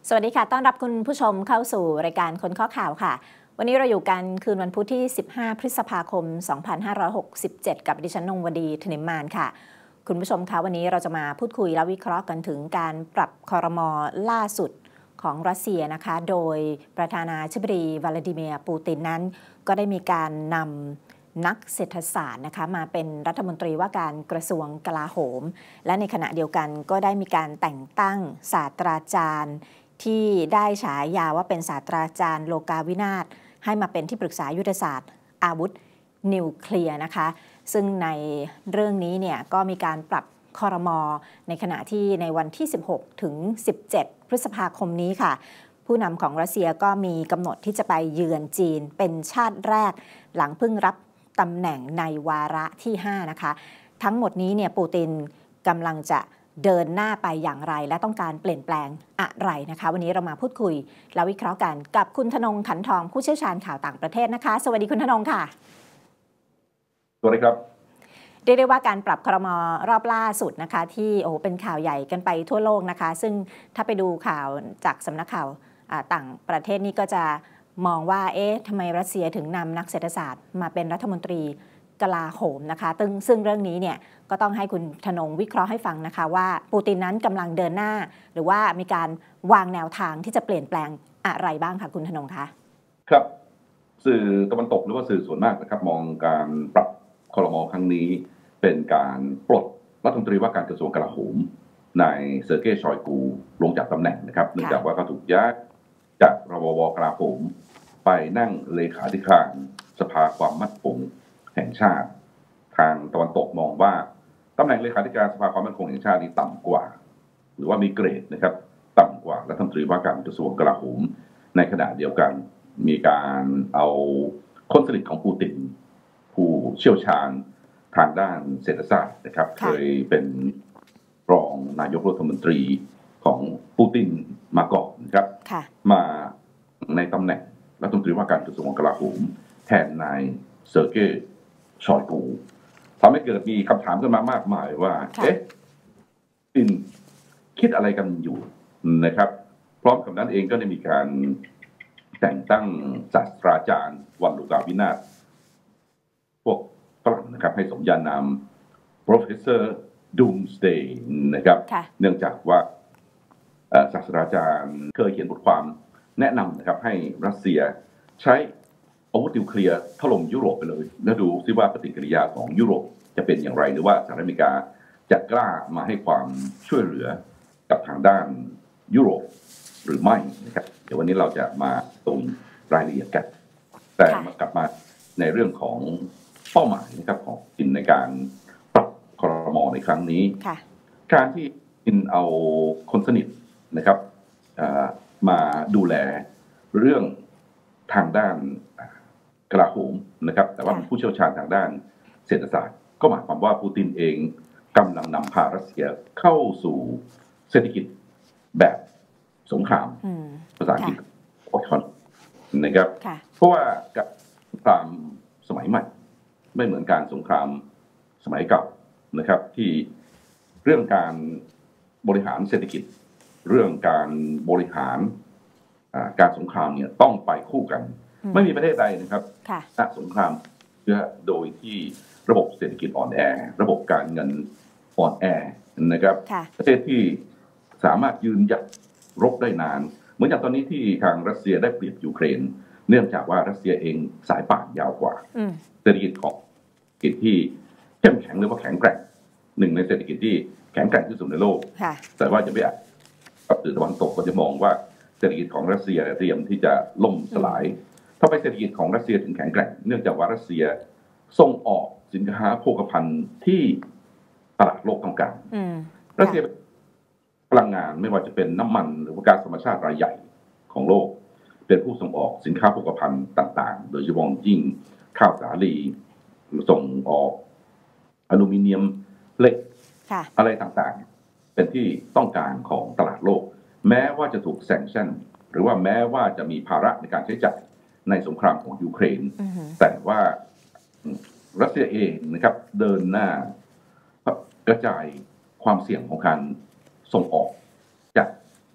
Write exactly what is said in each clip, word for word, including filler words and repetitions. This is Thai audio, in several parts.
สวัสดีค่ะต้อนรับคุณผู้ชมเข้าสู่รายการคนข้อข่าวค่ะวันนี้เราอยู่กันคืนวันพุธที่สิบห้าพฤษภาคมสองพันห้าร้อยหกสิบเจ็ดกับดิฉันนงวดีธนิมมานค่ะคุณผู้ชมคะวันนี้เราจะมาพูดคุยและวิเคราะห์กันถึงการปรับครม.ล่าสุดของรัสเซียนะคะโดยประธานาธิบดีวลาดิเมียร์ปูตินนั้นก็ได้มีการนำนักเศรษฐศาสตร์นะคะมาเป็นรัฐมนตรีว่าการกระทรวงกลาโหมและในขณะเดียวกันก็ได้มีการแต่งตั้งศาสตราจารย์ที่ได้ฉายาว่าเป็นศาสตราจารย์โลกาวินาศให้มาเป็นที่ปรึกษายุทธศาสตร์อาวุธนิวเคลียร์นะคะซึ่งในเรื่องนี้เนี่ยก็มีการปรับครม.ในขณะที่ในวันที่สิบหกถึงสิบเจ็ดพฤษภาคมนี้ค่ะผู้นำของรัสเซียก็มีกำหนดที่จะไปเยือนจีนเป็นชาติแรกหลังเพิ่งรับตำแหน่งในวาระที่ห้านะคะทั้งหมดนี้เนี่ยปูตินกำลังจะเดินหน้าไปอย่างไรและต้องการเปลี่ยนแปลงอะไรนะคะวันนี้เรามาพูดคุยและวิเคราะห์กันกับคุณธนงขันทองผู้เชี่ยวชาญข่าวต่างประเทศนะคะสวัสดีคุณธนงค่ะสวัสดีครับเรียกได้ว่าการปรับครม.รอบล่าสุดนะคะที่โอ้เป็นข่าวใหญ่กันไปทั่วโลกนะคะซึ่งถ้าไปดูข่าวจากสำนักข่าวต่างประเทศนี่ก็จะมองว่าเอ๊ะทำไมรัสเซียถึงนำนักเศรษฐศาสตร์มาเป็นรัฐมนตรีกลาโหมนะคะซึ่งซึ่งเรื่องนี้เนี่ยก็ต้องให้คุณธนงวิเคราะห์ให้ฟังนะคะว่าปูตินนั้นกำลังเดินหน้าหรือว่ามีการวางแนวทางที่จะเปลี่ยนแปลงอะไรบ้างคะคุณธนงคะครับสื่อตะวันตกหรือว่าสื่อส่วนมากนะครับมองการปรับครม.ครั้งนี้เป็นการปลดรัฐมนตรีว่าการกระทรวงกลาโหมนายเซอร์เกย์ชอยกูลงจากตำแหน่งนะครับเนื่องจากว่าเขาถูกย้ายจากรวว.กลาโหมไปนั่งเลขาธิการสภาความมั่นคงแห่งชาติทางตะวันตกมองว่าตำแหน่งเลขาธิการสภาความมั่นคงแห่งชาตินี้ต่ำกว่าหรือว่ามีเกรดนะครับต่ำกว่ารัฐมนตรีว่าการกระทรวงกลาโหมในขณะเดียวกันมีการเอาคนสนิทของปูตินผู้เชี่ยวชาญทางด้านเศรษฐศาสตร์นะครับเคยเป็นรองนายกรัฐมนตรีของปูตินมาก่อนนะครับมาในตำแหน่งรัฐมนตรีว่าการกระทรวงกลาโหมแทนนายเซอร์เกย์ชอยกูทำให้เกิดมีคำถามขึ้นมามากมายว่าเอ๊ะปูตินคิดอะไรกันอยู่นะครับพร้อมกับนั้นเองก็ได้มีการแต่งตั้งศาสตราจารย์วันโลกาวินาศพวกฝรั่งนะครับให้สมญานาม Professor Doomsday นะครับเนื่องจากว่าศาสตราจารย์เคยเขียนบทความแนะนำนะครับให้รัสเซียใช้อาวุธนิวเคลียร์ถล่มยุโรปไปเลยแล้วดูซิว่าปฏิกิริยาของยุโรปจะเป็นอย่างไรหรือว่าสหรัฐอเมริกาจะกล้ามาให้ความช่วยเหลือกับทางด้านยุโรปหรือไม่นะครับเดี๋ยววันนี้เราจะมาตรงรายละเอียดกันแต่มากลับมาในเรื่องของเป้าหมายนะครับของจีนในการปรับครม.ในครั้งนี้การที่จีนเอาคนสนิทนะครับมาดูแลเรื่องทางด้านกลาโหมนะครับแต่ว่าเป็นผู้เชี่ยวชาญทางด้านเศรษฐศาสตร์ก็หมายความว่าปูตินเองกำลังนำพารัสเซียเข้าสู่เศรษฐกิจแบบสงครามภาษาอังกฤษออคอนนะครับเพราะว่ากับสงครามสมัยใหม่ไม่เหมือนการสงครามสมัยเก่านะครับที่เรื่องการบริหารเศรษฐกิจเรื่องการบริหารการสงครามเนี่ยต้องไปคู่กันไม่มีประเทศใดนะครับณสงครามโดยที่ระบบเศรษฐกิจอ่อนแอระบบการเงินอ่อนแอนะครับประเทศที่สามารถยืนหยัดรบได้นานเหมือนอย่างตอนนี้ที่ทางรัสเซียได้เปรียบยูเครนเนื่องจากว่ารัสเซียเองสายป่านยาวกว่าเศรษฐกิจของกิจที่เข้มแข็งหรือว่าแข็งแกร่งหนึ่งในเศรษฐกิจที่แข็งแกร่งที่สุดในโลกแต่ว่าจะไม่อาจกับสื่อตะวันตกก็จะมองว่าเศรษฐกิจของรัสเซียเตรียมที่จะล่มสลายทำไมเศรษฐกิจของรัสเซียถึงแข็งแกร่งเนื่องจากว่ารัสเซียส่งออกสินค้าโภคภัณฑ์ที่ตลาดโลกต้องการรัสเซียพลังงานไม่ว่าจะเป็นน้ำมันหรือว่าก๊าซธรรมชาติรายใหญ่ของโลกเป็นผู้ส่งออกสินค้าโภคภัณฑ์ต่างๆโดยเฉพาะยิ่งข้าวสาลีส่งออกอลูมิเนียมเหล็กอะไรต่างๆเป็นที่ต้องการของตลาดโลกแม้ว่าจะถูกแซงชั่นหรือว่าแม้ว่าจะมีภาระในการใช้จ่ายในสงครามของยูเครนแต่ว่ารัสเซียเองนะครับเดินหน้ากระจายความเสี่ยงของการส่งออกจากต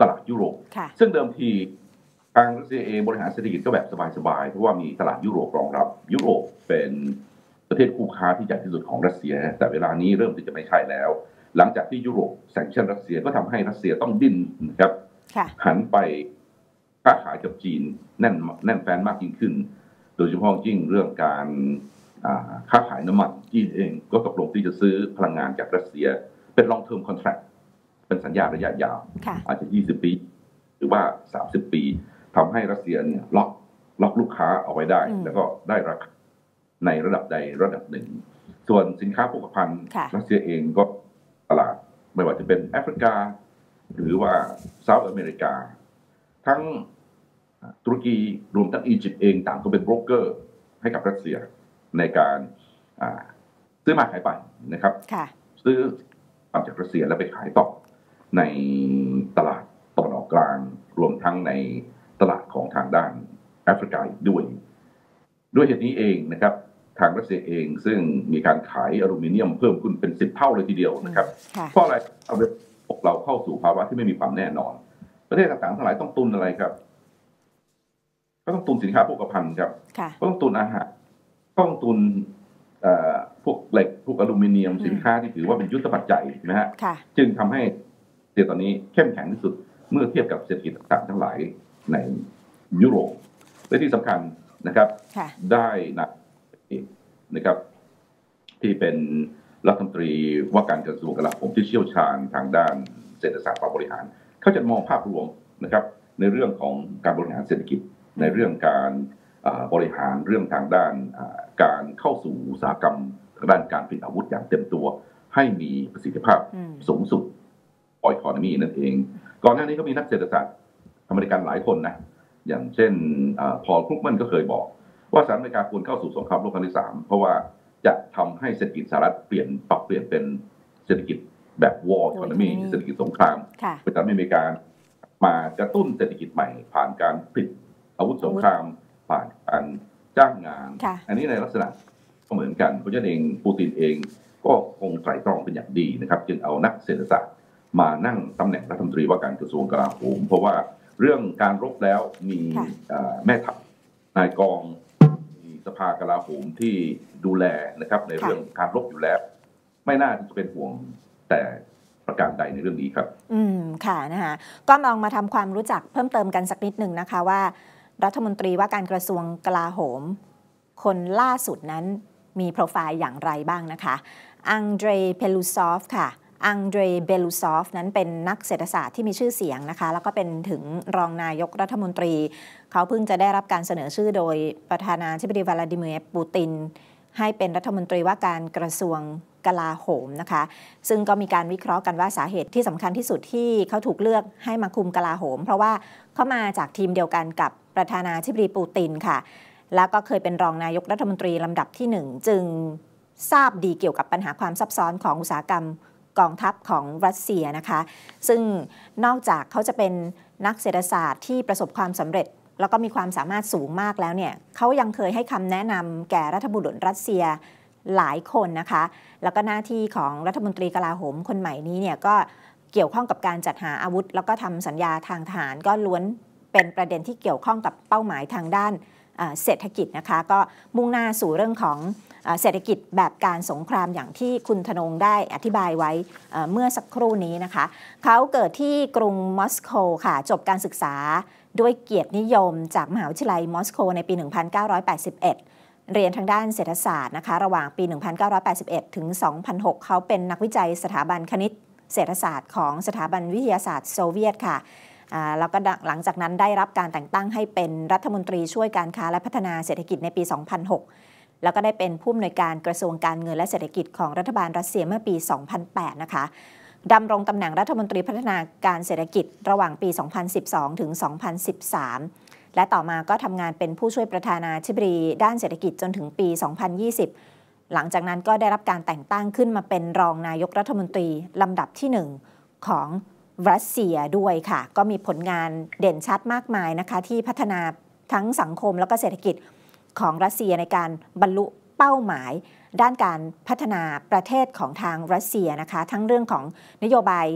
ตลาดยุโรปซึ่งเดิมทีทางรัสเซียเองบริหารเศรษฐกิจก็แบบสบายๆเพราะว่ามีตลาดยุโรปรองรับยุโรปเป็นประเทศคู่ค้าที่ใหญ่ที่สุดของรัสเซียแต่เวลานี้เริ่มที่จะไม่ใช่แล้วหลังจากที่ยุโรปแซงชั่นรัสเซียก็ทำให้รัสเซียต้องดิ้นนะครับหันไปค้าขายกับจีนแน่นแน่นแฟนมากยิ่งขึ้นโดยเฉพาะยิ่งเรื่องการค้าขายน้ำมันจีนเองก็ตกลงที่จะซื้อพลังงานจากรัสเซียเป็น long term contract เป็นสัญญาระยะยาวอาจจะยี่สิบปีหรือว่าสามสิบปีทำให้รัสเซียเนี่ยล็อกล็อกลูกค้าเอาไว้ได้แล้วก็ได้ราคาในระดับใดระดับหนึ่งส่วนสินค้าโภคภัณฑ์รัสเซียเองก็ตลาดไม่ว่าจะเป็นแอฟริกาหรือว่าเซาท์อเมริกาทั้งตุรกีรวมทั้งอียิปต์เองต่างก็เป็นโบรกเกอร์ให้กับรัสเซียในการซื้อมาขายไปนะครับซื้อตามจากรัสเซียแล้วไปขายต่อในตลาดตะวันออกกลางรวมทั้งในตลาดของทางด้านแอฟริกาอีกด้วยด้วยเหตุนี้เองนะครับทางรัสเซียเองซึ่งมีการขายอลูมิเนียมเพิ่มขึ้นเป็นสิบเท่าเลยทีเดียวนะครับเพราะอะไรเอาไปเราเข้าสู่ภาวะที่ไม่มีความแน่นอนประเทศต่างๆทั้งหลายต้องตุนอะไรครับก็ต้องตุนสินค้าโภคภัณฑ์ครับก็ต้องตุนอาหารต้องตุนพวกเหล็กพวกอลูมิเนียมสินค้าที่ถือว่าเป็นยุทธปัจจัยนะฮะจึงทำให้เศรษฐกิจตอนนี้เข้มแข็งที่สุดเมื่อเทียบกับเศรษฐกิจต่างๆทั้งหลายในยุโรปและที่สำคัญนะครับได้นักนะครับที่เป็นรัฐมนตรีว่าการกระทรวงกลาโหมที่เชี่ยวชาญทางด้านเศรษฐศาสตร์การบริหารเขาจะมองภาพรวมนะครับในเรื่องของการบริหารเศรษฐกิจในเรื่องการบริหารเรื่องทางด้านการเข้าสู่อุตสาหกรรมทางด้านการผลิตอาวุธอย่างเต็มตัวให้มีประสิทธิภาพสูงสุดออยคอนมีนั่นเองก่อนหน้านี้ก็มีนักเศรษฐศาสตร์อเมริกันหลายคนนะอย่างเช่นพอล ครุกแมนก็เคยบอกว่าสหรัฐอเมริกาควรเข้าสู่สงครามโลกครั้งที่สามเพราะว่าจะทำให้เศรษฐกิจสหรัฐเปลี่ยนปรับเปลี่ยนเป็นเศรษฐกิจแบบ war economy เศรษฐกิจสงครามเพื่อทำให้อเมริกามากระตุ้นเศรษฐกิจใหม่ผ่านการผลิตอาวุธสงครามผ่านการจ้างงานอันนี้ในลักษณะก็เหมือนกันเพราะฉะนั้นเองปูตินเองก็คงไตร่ตรองเป็นอย่างดีนะครับจึงเอานักเศรษฐศาสตร์มานั่งตำแหน่งรัฐมนตรีว่าการกระทรวงกลาโหมเพราะว่าเรื่องการรบแล้วมีแม่ทัพนายกองมีสภากลาโหมที่ดูแลนะครับในเรื่องการรบอยู่แล้วไม่น่าจะเป็นห่วงแต่ประการใดในเรื่องนี้ครับอืมค่ะนะคะก็ลองมาทำความรู้จักเพิ่มเติมกันสักนิดหนึ่งนะคะว่ารัฐมนตรีว่าการกระทรวงกลาโหมคนล่าสุดนั้นมีโปรไฟล์อย่างไรบ้างนะคะอังเดรเพลูซอฟค่ะอังเดรเบลูซอฟนั้นเป็นนักเศรษฐศาสตร์ที่มีชื่อเสียงนะคะแล้วก็เป็นถึงรองนายกรัฐมนตรีเขาเพิ่งจะได้รับการเสนอชื่อโดยประธานาธิบดีวลาดิเมียร์ปูตินให้เป็นรัฐมนตรีว่าการกระทรวงกลาโหมนะคะซึ่งก็มีการวิเคราะห์กันว่าสาเหตุที่สำคัญที่สุดที่เขาถูกเลือกให้มาคุมกลาโหมเพราะว่าเขามาจากทีมเดียวกันกับประธานาธิบดีปูตินค่ะแล้วก็เคยเป็นรองนายกรัฐมนตรีลำดับที่หนึ่งจึงทราบดีเกี่ยวกับปัญหาความซับซ้อนของอุตสาหกรรมกองทัพของรัสเซียนะคะซึ่งนอกจากเขาจะเป็นนักเศรษฐศาสตร์ที่ประสบความสำเร็จแล้วก็มีความสามารถสูงมากแล้วเนี่ยเขายังเคยให้คำแนะนำแก่รัฐบุรุษรัสเซียหลายคนนะคะแล้วก็หน้าที่ของรัฐมนตรีกลาโหมคนใหม่นี้เนี่ยก็เกี่ยวข้องกับการจัดหาอาวุธแล้วก็ทำสัญญาทางทหารก็ล้วนเป็นประเด็นที่เกี่ยวข้องกับเป้าหมายทางด้านเศรษฐกิจนะคะก็มุ่งหน้าสู่เรื่องของเศรษฐกิจแบบการสงครามอย่างที่คุณธนงได้อธิบายไว้เมื่อสักครู่นี้นะคะเขาเกิดที่กรุงมอสโกค่ะจบการศึกษาด้วยเกียรตินิยมจากมหาวิทยาลัยมอสโกในปี หนึ่งพันเก้าร้อยแปดสิบเอ็ด เรียนทางด้านเศรษฐศาสตร์นะคะระหว่างปี หนึ่งพันเก้าร้อยแปดสิบเอ็ด ถึง สองพันหก เขาเป็นนักวิจัยสถาบันคณิตเศรษฐศาสตร์ของสถาบันวิทยาศาสตร์โซเวียตค่ะแล้วก็หลังจากนั้นได้รับการแต่งตั้งให้เป็นรัฐมนตรีช่วยการค้าและพัฒนาเศรษฐกิจในปี สองพันหก แล้วก็ได้เป็นผู้อำนวยการกระทรวงการเงินและเศรษฐกิจของรัฐบาลรัสเซียเมื่อปี สองพันแปด นะคะดำรงตำแหน่งรัฐมนตรีพัฒนาการเศรษฐกิจระหว่างปี สองพันสิบสอง ถึง สองพันสิบสาม และต่อมาก็ทำงานเป็นผู้ช่วยประธานาธิบดีด้านเศรษฐกิจจนถึงปี สองพันยี่สิบ หลังจากนั้นก็ได้รับการแต่งตั้งขึ้นมาเป็นรองนายกรัฐมนตรีลำดับที่หนึ่งของรัสเซียด้วยค่ะก็มีผลงานเด่นชัดมากมายนะคะที่พัฒนาทั้งสังคมแล้วก็เศรษฐกิจของรัสเซียในการบรรลุเป้าหมายด้านการพัฒนาประเทศของทางรัสเซียนะคะทั้งเรื่องของนโยบาย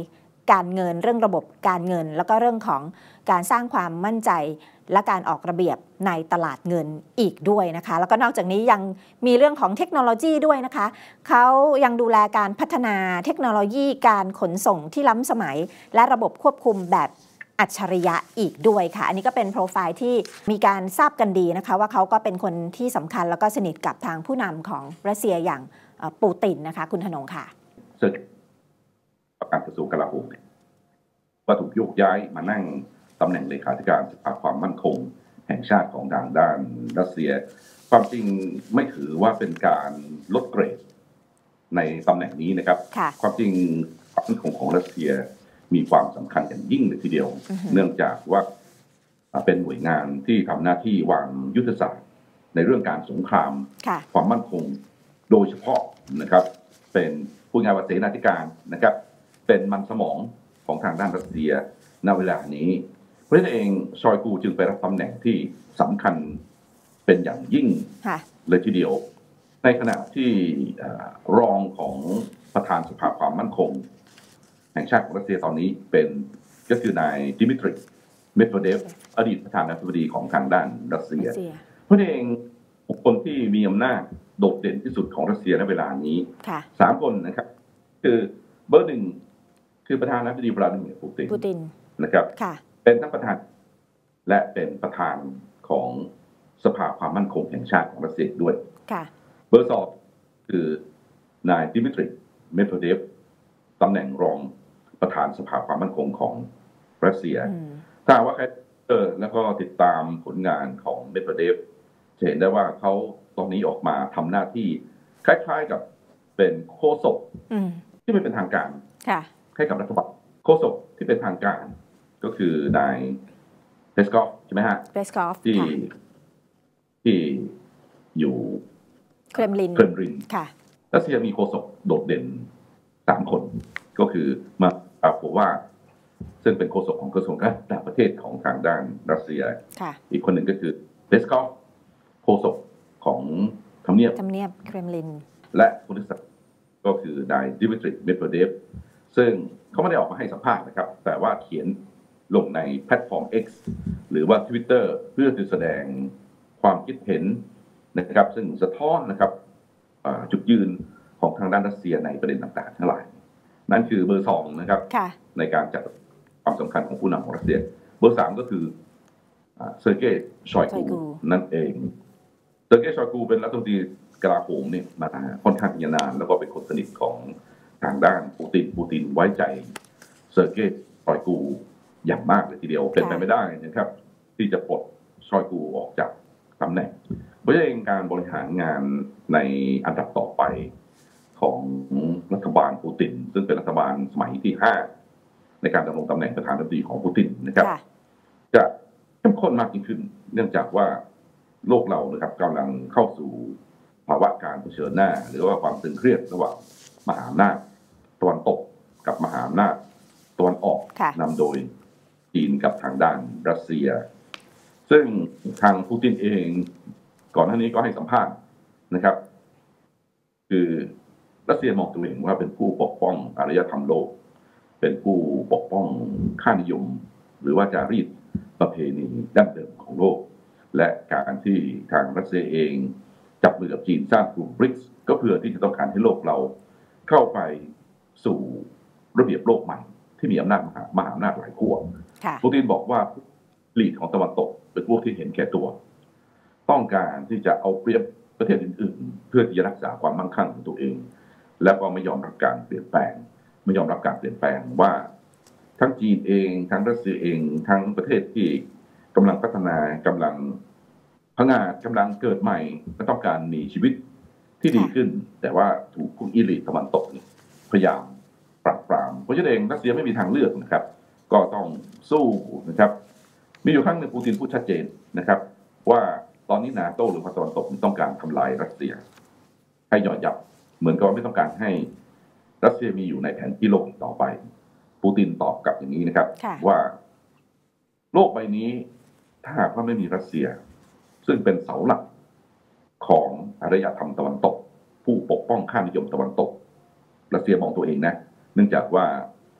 การเงินเรื่องระบบการเงินแล้วก็เรื่องของการสร้างความมั่นใจและการออกระเบียบในตลาดเงินอีกด้วยนะคะแล้วก็นอกจากนี้ยังมีเรื่องของเทคโนโลยีด้วยนะคะเขายังดูแลการพัฒนาเทคโนโลยีการขนส่งที่ล้ำสมัยและระบบควบคุมแบบอัจฉริยะอีกด้วยค่ะอันนี้ก็เป็นโปรไฟล์ที่มีการทราบกันดีนะคะว่าเขาก็เป็นคนที่สำคัญแล้วก็สนิทกับทางผู้นำของรัสเซียอย่างปูตินนะคะคุณธนงค่ะซึ่งประการกระทรวงกลาโหมว่าถูกโยกย้ายมานั่งตำแหน่งเลขาธิการสภาความมั่นคงแห่งชาติของทางด้านรัสเซียความจริงไม่ถือว่าเป็นการลดเกรดในตำแหน่งนี้นะครับความจริงความมั่นคงของรัสเซียมีความสำคัญอย่างยิ่งเลยทีเดียว uh-huh. เนื่องจากว่าเป็นหน่วยงานที่ทำหน้าที่วางยุทธศาสตร์ในเรื่องการสงคราม uh-huh. ความมั่นคงโดยเฉพาะนะครับเป็นผู้งานวัเสนาธิการนะครับเป็นมันสมองของทางด้านรัสเซียณเวลานี้เพราะฉะนั้นเองชอยกูจึงไปรับตำแหน่งที่สำคัญเป็นอย่างยิ่ง uh-huh. เลยทีเดียวในขณะที่รองของประธานสภาความมั่นคงแห่งชาติของรัสเซียตอนนี้เป็นก็คือนายดิมิทรีเมดเวเดฟอดีตประธานาธิบดีของทางด้านรัสเซียเพราะเองบุคคลที่มีอำนาจโดดเด่นที่สุดของรัสเซียในเวลานี้สามคนนะครับคือเบอร์หนึ่งคือประธานาธิบดีวลาดิเมียร์ปูตินนะครับเป็นทั้งประธานและเป็นประธานของสภาความมั่นคงแห่งชาติของรัสเซียด้วยเบอร์สองคือนายดิมิทรีเมดเวเดฟตำแหน่งรองประธานสภาความมั่นคงของรัสเซียถ้าว่าใครเออแล้วก็ติดตามผลงานของเมดเวเดฟจะเห็นได้ว่าเขาตอนนี้ออกมาทำหน้าที่คล้ายๆกับเป็นโฆษกที่ไม่เป็นทางการให้กับรัฐบาลโฆษกที่เป็นทางการก็คือนายเพสกอฟใช่ไหมฮะเพสกอฟที่ที่อยู่เครมลินเครมลินรัสเซียมีโฆษกโดดเด่นสามคนก็คือมาอาโควาซึ่งเป็นโฆษกของกระทรวงการต่างประเทศของทางด้านรัสเซียอีกคนหนึ่งก็คือเพสกอฟโฆษกของทำเนียบทำเนียบเครมลินและคนที่สามก็คือนายดิมิทรีเมดเวเดฟซึ่งเขาไม่ได้ออกมาให้สัมภาษณ์นะครับแต่ว่าเขียนลงในแพลตฟอร์ม X หรือว่า Twitter เพื่อจะแสดงความคิดเห็นนะครับซึ่งสะท้อนนะครับจุดยืนของทางด้านรัสเซียในประเด็นต่างๆทั้งหลายนั่นคือเบอร์สองนะครับในการจัดความสำคัญของผู้นำของรัสเซียเบอร์สามก็คือเซอร์เกย์ชอยกูนั่นเองเซอร์เกย์ชอยกูเป็นรัฐมนตรีกลาโหมเนี่ยมาค่อนข้างยาวนานแล้วก็เป็นคนสนิทของทางด้านปูตินปูตินไว้ใจเซอร์เกย์ชอยกูอย่างมากเลยทีเดียวเป็นไปไม่ได้นะครับที่จะปลดชอยกูออกจากตำแหน่งเพราะฉะนั้นการบริหารงานในอันดับต่อไปของรัฐบาลปูตินซึ่งเป็นรัฐบาลสมัยที่ห้าในการดำรงตำแหน่งประธานาธิบดีของปูตินนะครับจะเข้มข้นมากยิ่งขึ้นเนื่องจากว่าโลกเรานะครับกำลังเข้าสู่ภาวะการเผชิญหน้าหรือว่าความตึงเครียดระหว่างมหาอำนาจตะวันตกกับมหาอำนาจตะวันออกนำโดยจีนกับทางด้านรัสเซียซึ่งทางปูตินเองก่อนหน้านี้ก็ให้สัมภาษณ์นะครับคือรัสเซียมองตัวเองว่าเป็นผู้ปกป้องอารยธรรมโลกเป็นผู้ปกป้องค่านิยมหรือว่าจารีตประเพณีดั้งเดิมของโลกและการที่ทางรัสเซียเองจับมือกับจีนสร้างกลุ่ม บริกส์ ก็เพื่อที่จะต้องการให้โลกเราเข้าไปสู่ระเบียบโลกใหม่ที่มีอำนาจมหามหาอำนาจหลายขั้วปูตินบอกว่าลีดของตะวันตกเป็นพวกที่เห็นแก่ตัวต้องการที่จะเอาเปรียบประเทศอื่นๆเพื่อที่จะรักษาความมั่งคั่งของตัวเองแล้วก็ไม่ยอมรับการเปลี่ยนแปลงไม่ยอมรับการเปลี่ยนแปลงว่าทั้งจีนเองทั้งรัสเซียเองทั้งประเทศที่กำลังพัฒนากำลังพัฒนากำลังเกิดใหม่ก็ต้องการมีชีวิตที่ดีขึ้นแต่ว่าถูกกลุ่มอีลิทตะวันตกพยายามปราบปรามเพราะฉะนั้นเองรัสเซียไม่มีทางเลือกนะครับก็ต้องสู้นะครับมีอยู่ครั้งหนึ่งปูตินพูดชัดเจนนะครับว่าตอนนี้นาโต้หรือตะวันตกต้องการทำลายรัสเซียให้หย่อนยับเหมือนกับไม่ต้องการให้รัสเซียมีอยู่ในแผนที่โลกต่อไปปูตินตอบกลับอย่างนี้นะครับว่าโลกใบนี้ถ้าหากว่าไม่มีรัสเซียซึ่งเป็นเสาหลักของอารยธรรมตะวันตกผู้ปกป้องค่านิยมตะวันตกรัสเซียมองตัวเองนะเนื่องจากว่า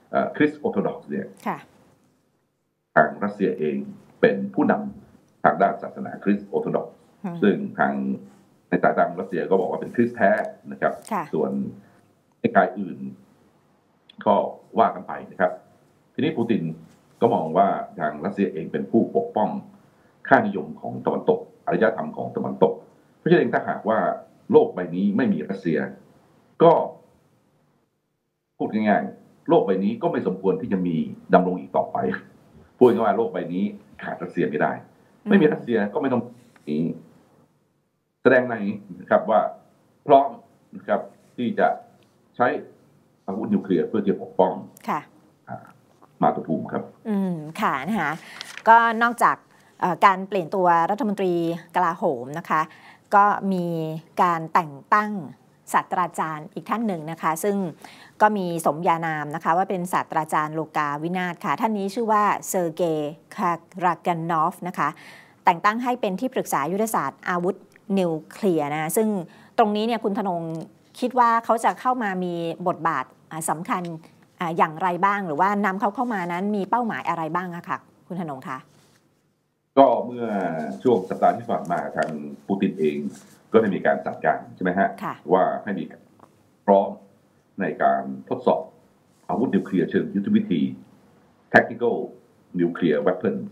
คริสต์ออร์โธดอกซ์เนี่ยค่ะทางรัสเซียเองเป็นผู้นำทางด้านศาสนาคริสต์ออร์โธดอกซ์ซึ่งทางในสายตารัสเซียก็บอกว่าเป็นคริสต์แท้นะครับส่วนในกายอื่นก็ว่ากันไปนะครับทีนี้ปูตินก็มองว่าทางรัสเซียเองเป็นผู้ปกป้องค่านิยมของตะวันตกอารยธรรมของตะวันตกเพราะฉะนั้นถ้าหากว่าโลกใบนี้ไม่มีรัสเซียก็พูดง่ายๆโลกใบนี้ก็ไม่สมควรที่จะมีดำรงอีกต่อไปพูดง่ายๆว่าโลกใบนี้ขาดรัสเซียไม่ได้ไม่มีรัสเซียก็ไม่ต้องมีแสดงในนะครับว่าพร้อมนะครับที่จะใช้อาวุธนิวเคลียร์เพื่อที่จะปกป้องมาตุภูมิครับอืมค่ะนะคะก็นอกจากการเปลี่ยนตัวรัฐมนตรีกลาโหมนะคะก็มีการแต่งตั้งศาสตราจารย์อีกท่านหนึ่งนะคะซึ่งก็มีสมญานามนะคะว่าเป็นศาสตราจารย์โลกาวินาศค่ะท่านนี้ชื่อว่าเซอร์เกย์คาราแกนอฟนะคะแต่งตั้งให้เป็นที่ปรึกษายุทธศาสตร์อาวุธนิวเคลียร์นะซึ่งตรงนี้เนี่ยคุณธนงคิดว่าเขาจะเข้ามามีบทบาทสำคัญอย่างไรบ้างหรือว่านำเขาเข้ามานั้นมีเป้าหมายอะไรบ้างอะค่ะคุณธนงคะก็เมื่อช่วงสัปดาห์ที่ผ่านมาทางปูตินเองก็ได้มีการสั่งการใช่ไหมฮะว่าให้มีพร้อมในการทดสอบอาวุธนิวเคลียร์เชิงยุทธวิธี tactical nuclear weapons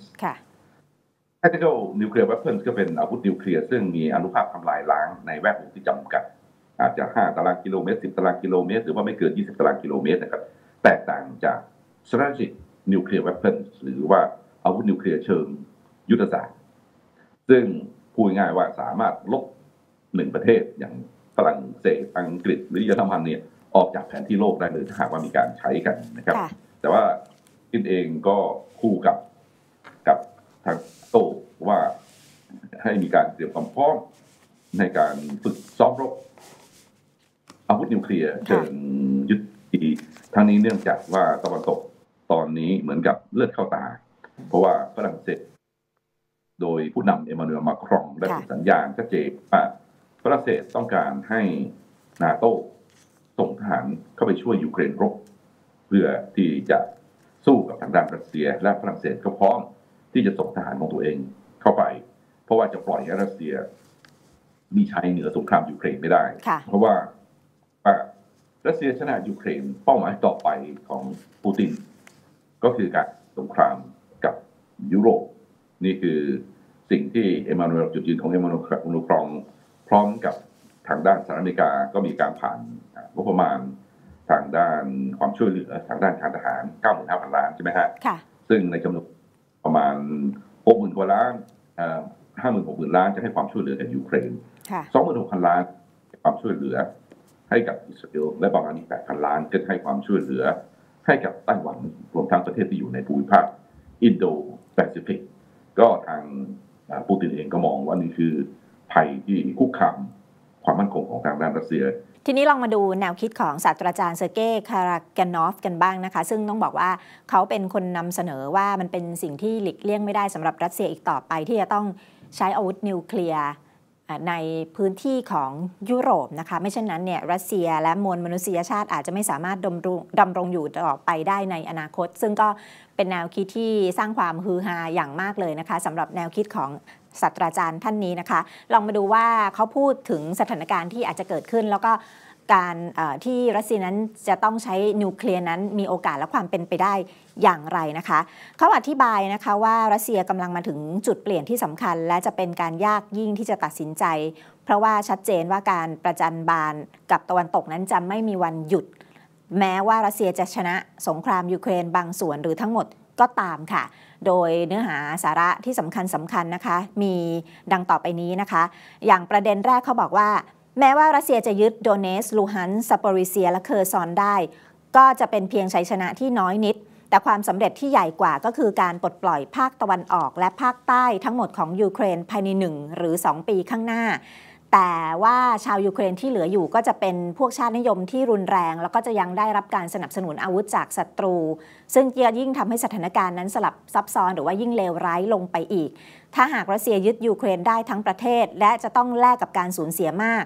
tactical nuclear weapons ก็เป็นอาวุธนิวเคลียร์ซึ่งมีอานุภาพทำลายล้างในแวดวงที่จำกัดอาจจะห้าตารางกิโลเมตรสิบตารางกิโลเมตรหรือว่าไม่เกินยี่สิบตารางกิโลเมตรนะครับแตกต่างจาก strategic nuclear weapons หรือว่าอาวุธนิวเคลียร์เชิงยุทธศาสตร์ซึ่งพูดง่ายว่าสามารถลบหนึ่งประเทศอย่างฝรั่งเศสอังกฤษหรือเยอรมันเนี่ยออกจากแผนที่โลกได้เลยถ้าหากว่ามีการใช้กันนะครับแต่ว่ากินเองก็คู่กับกับทางโตว่าให้มีการเตรียมความพร้อมในการฝึกซ้อมรบอาวุธนิวเคลียร์เชิงยุทธวิธีทั้งนี้เนื่องจากว่าตะวันตกตอนนี้เหมือนกับเลือดเข้าตาเพราะว่าฝรั่งเศสโดยผู้นำเอมานูเอล มาครองได้ส่งสัญญาณชัดเจนว่าฝรั่งเศสต้องการให้นาโต้ส่งทหารเข้าไปช่วยยูเครนรบเพื่อที่จะสู้กับทางด้านรัสเซียและฝรั่งเศสก็พร้อมที่จะส่งทหารของตัวเองเข้าไปเพราะว่าจะปล่อยให้รัสเซียมีชัยเหนือสงครามยูเครนไม่ได้เพราะว่ารัสเซียชนะยูเครนเป้าหมายต่อไปของปูตินก็คือการสงครามกับยุโรปนี่คือสิ่งที่เอมานูเอลจุดยืนของเอมานูเอลมาครองพร้อมกับทางด้านสหรัฐอเมริกาก็มีการผ่านงบประมาณทางด้านความช่วยเหลือทางด้านการทหาร เก้าหมื่นห้าพัน ล้านใช่ไหมฮะซึ่งในจำนวนประมาณ หกหมื่น กว่าล้าน ห้าหมื่น หกหมื่น ล้านจะให้ความช่วยเหลือกับยูเครน สองหมื่นหกพัน ล้านให้ความช่วยเหลือให้กับอิสราเอลและประมาณอีก แปดพัน ล้านก็ให้ความช่วยเหลือให้กับไต้หวันรวมทั้งประเทศที่อยู่ในภูมิภาคอินโดแปซิฟิกก็ทางปูตินเองก็มองว่านี่คือภัยที่คุกคามความมั่นคงของทางด้านรัสเซียทีนี้ลองมาดูแนวคิดของศาสตราจารย์เซอร์เกย์ คาราแกนอฟกันบ้างนะคะซึ่งต้องบอกว่าเขาเป็นคนนำเสนอว่ามันเป็นสิ่งที่หลีกเลี่ยงไม่ได้สำหรับรัสเซียอีกต่อไปที่จะต้องใช้อาวุธนิวเคลียร์ในพื้นที่ของยุโรปนะคะไม่เช่นนั้นเนี่ยรัสเซียและมวลมนุษยชาติอาจจะไม่สามารถดำรงดำรงอยู่ต่อไปได้ในอนาคตซึ่งก็เป็นแนวคิดที่สร้างความฮือฮาอย่างมากเลยนะคะสำหรับแนวคิดของศาสตราจารย์ท่านนี้นะคะลองมาดูว่าเขาพูดถึงสถานการณ์ที่อาจจะเกิดขึ้นแล้วก็การที่รัสเซียนั้นจะต้องใช้นิวเคลียร์นั้นมีโอกาสและความเป็นไปได้อย่างไรนะคะเขาอธิบายนะคะว่ารัสเซียกำลังมาถึงจุดเปลี่ยนที่สำคัญและจะเป็นการยากยิ่งที่จะตัดสินใจเพราะว่าชัดเจนว่าการประจันบานกับตะวันตกนั้นจะไม่มีวันหยุดแม้ว่ารัสเซียจะชนะสงครามยูเครนบางส่วนหรือทั้งหมดก็ตามค่ะโดยเนื้อหาสาระที่สำคัญสำคัญนะคะมีดังต่อไปนี้นะคะอย่างประเด็นแรกเขาบอกว่าแม้ว่ารัสเซียจะยึดโดเนสลูฮันซาโปริเซียและเคอร์ซอนได้ก็จะเป็นเพียงชัยชนะที่น้อยนิดแต่ความสำเร็จที่ใหญ่กว่าก็คือการปลดปล่อยภาคตะวันออกและภาคใต้ทั้งหมดของยูเครนภายในหนึ่งหรือสองปีข้างหน้าแต่ว่าชาวยูเครนที่เหลืออยู่ก็จะเป็นพวกชาตินิยมที่รุนแรงแล้วก็จะยังได้รับการสนับสนุนอาวุธจากศัตรูซึ่งจะยิ่งทำให้สถานการณ์นั้นสลับซับซ้อนหรือว่ายิ่งเลวร้ายลงไปอีกถ้าหากรัสเซียยึดยูเครนได้ทั้งประเทศและจะต้องแลกกับการสูญเสียมาก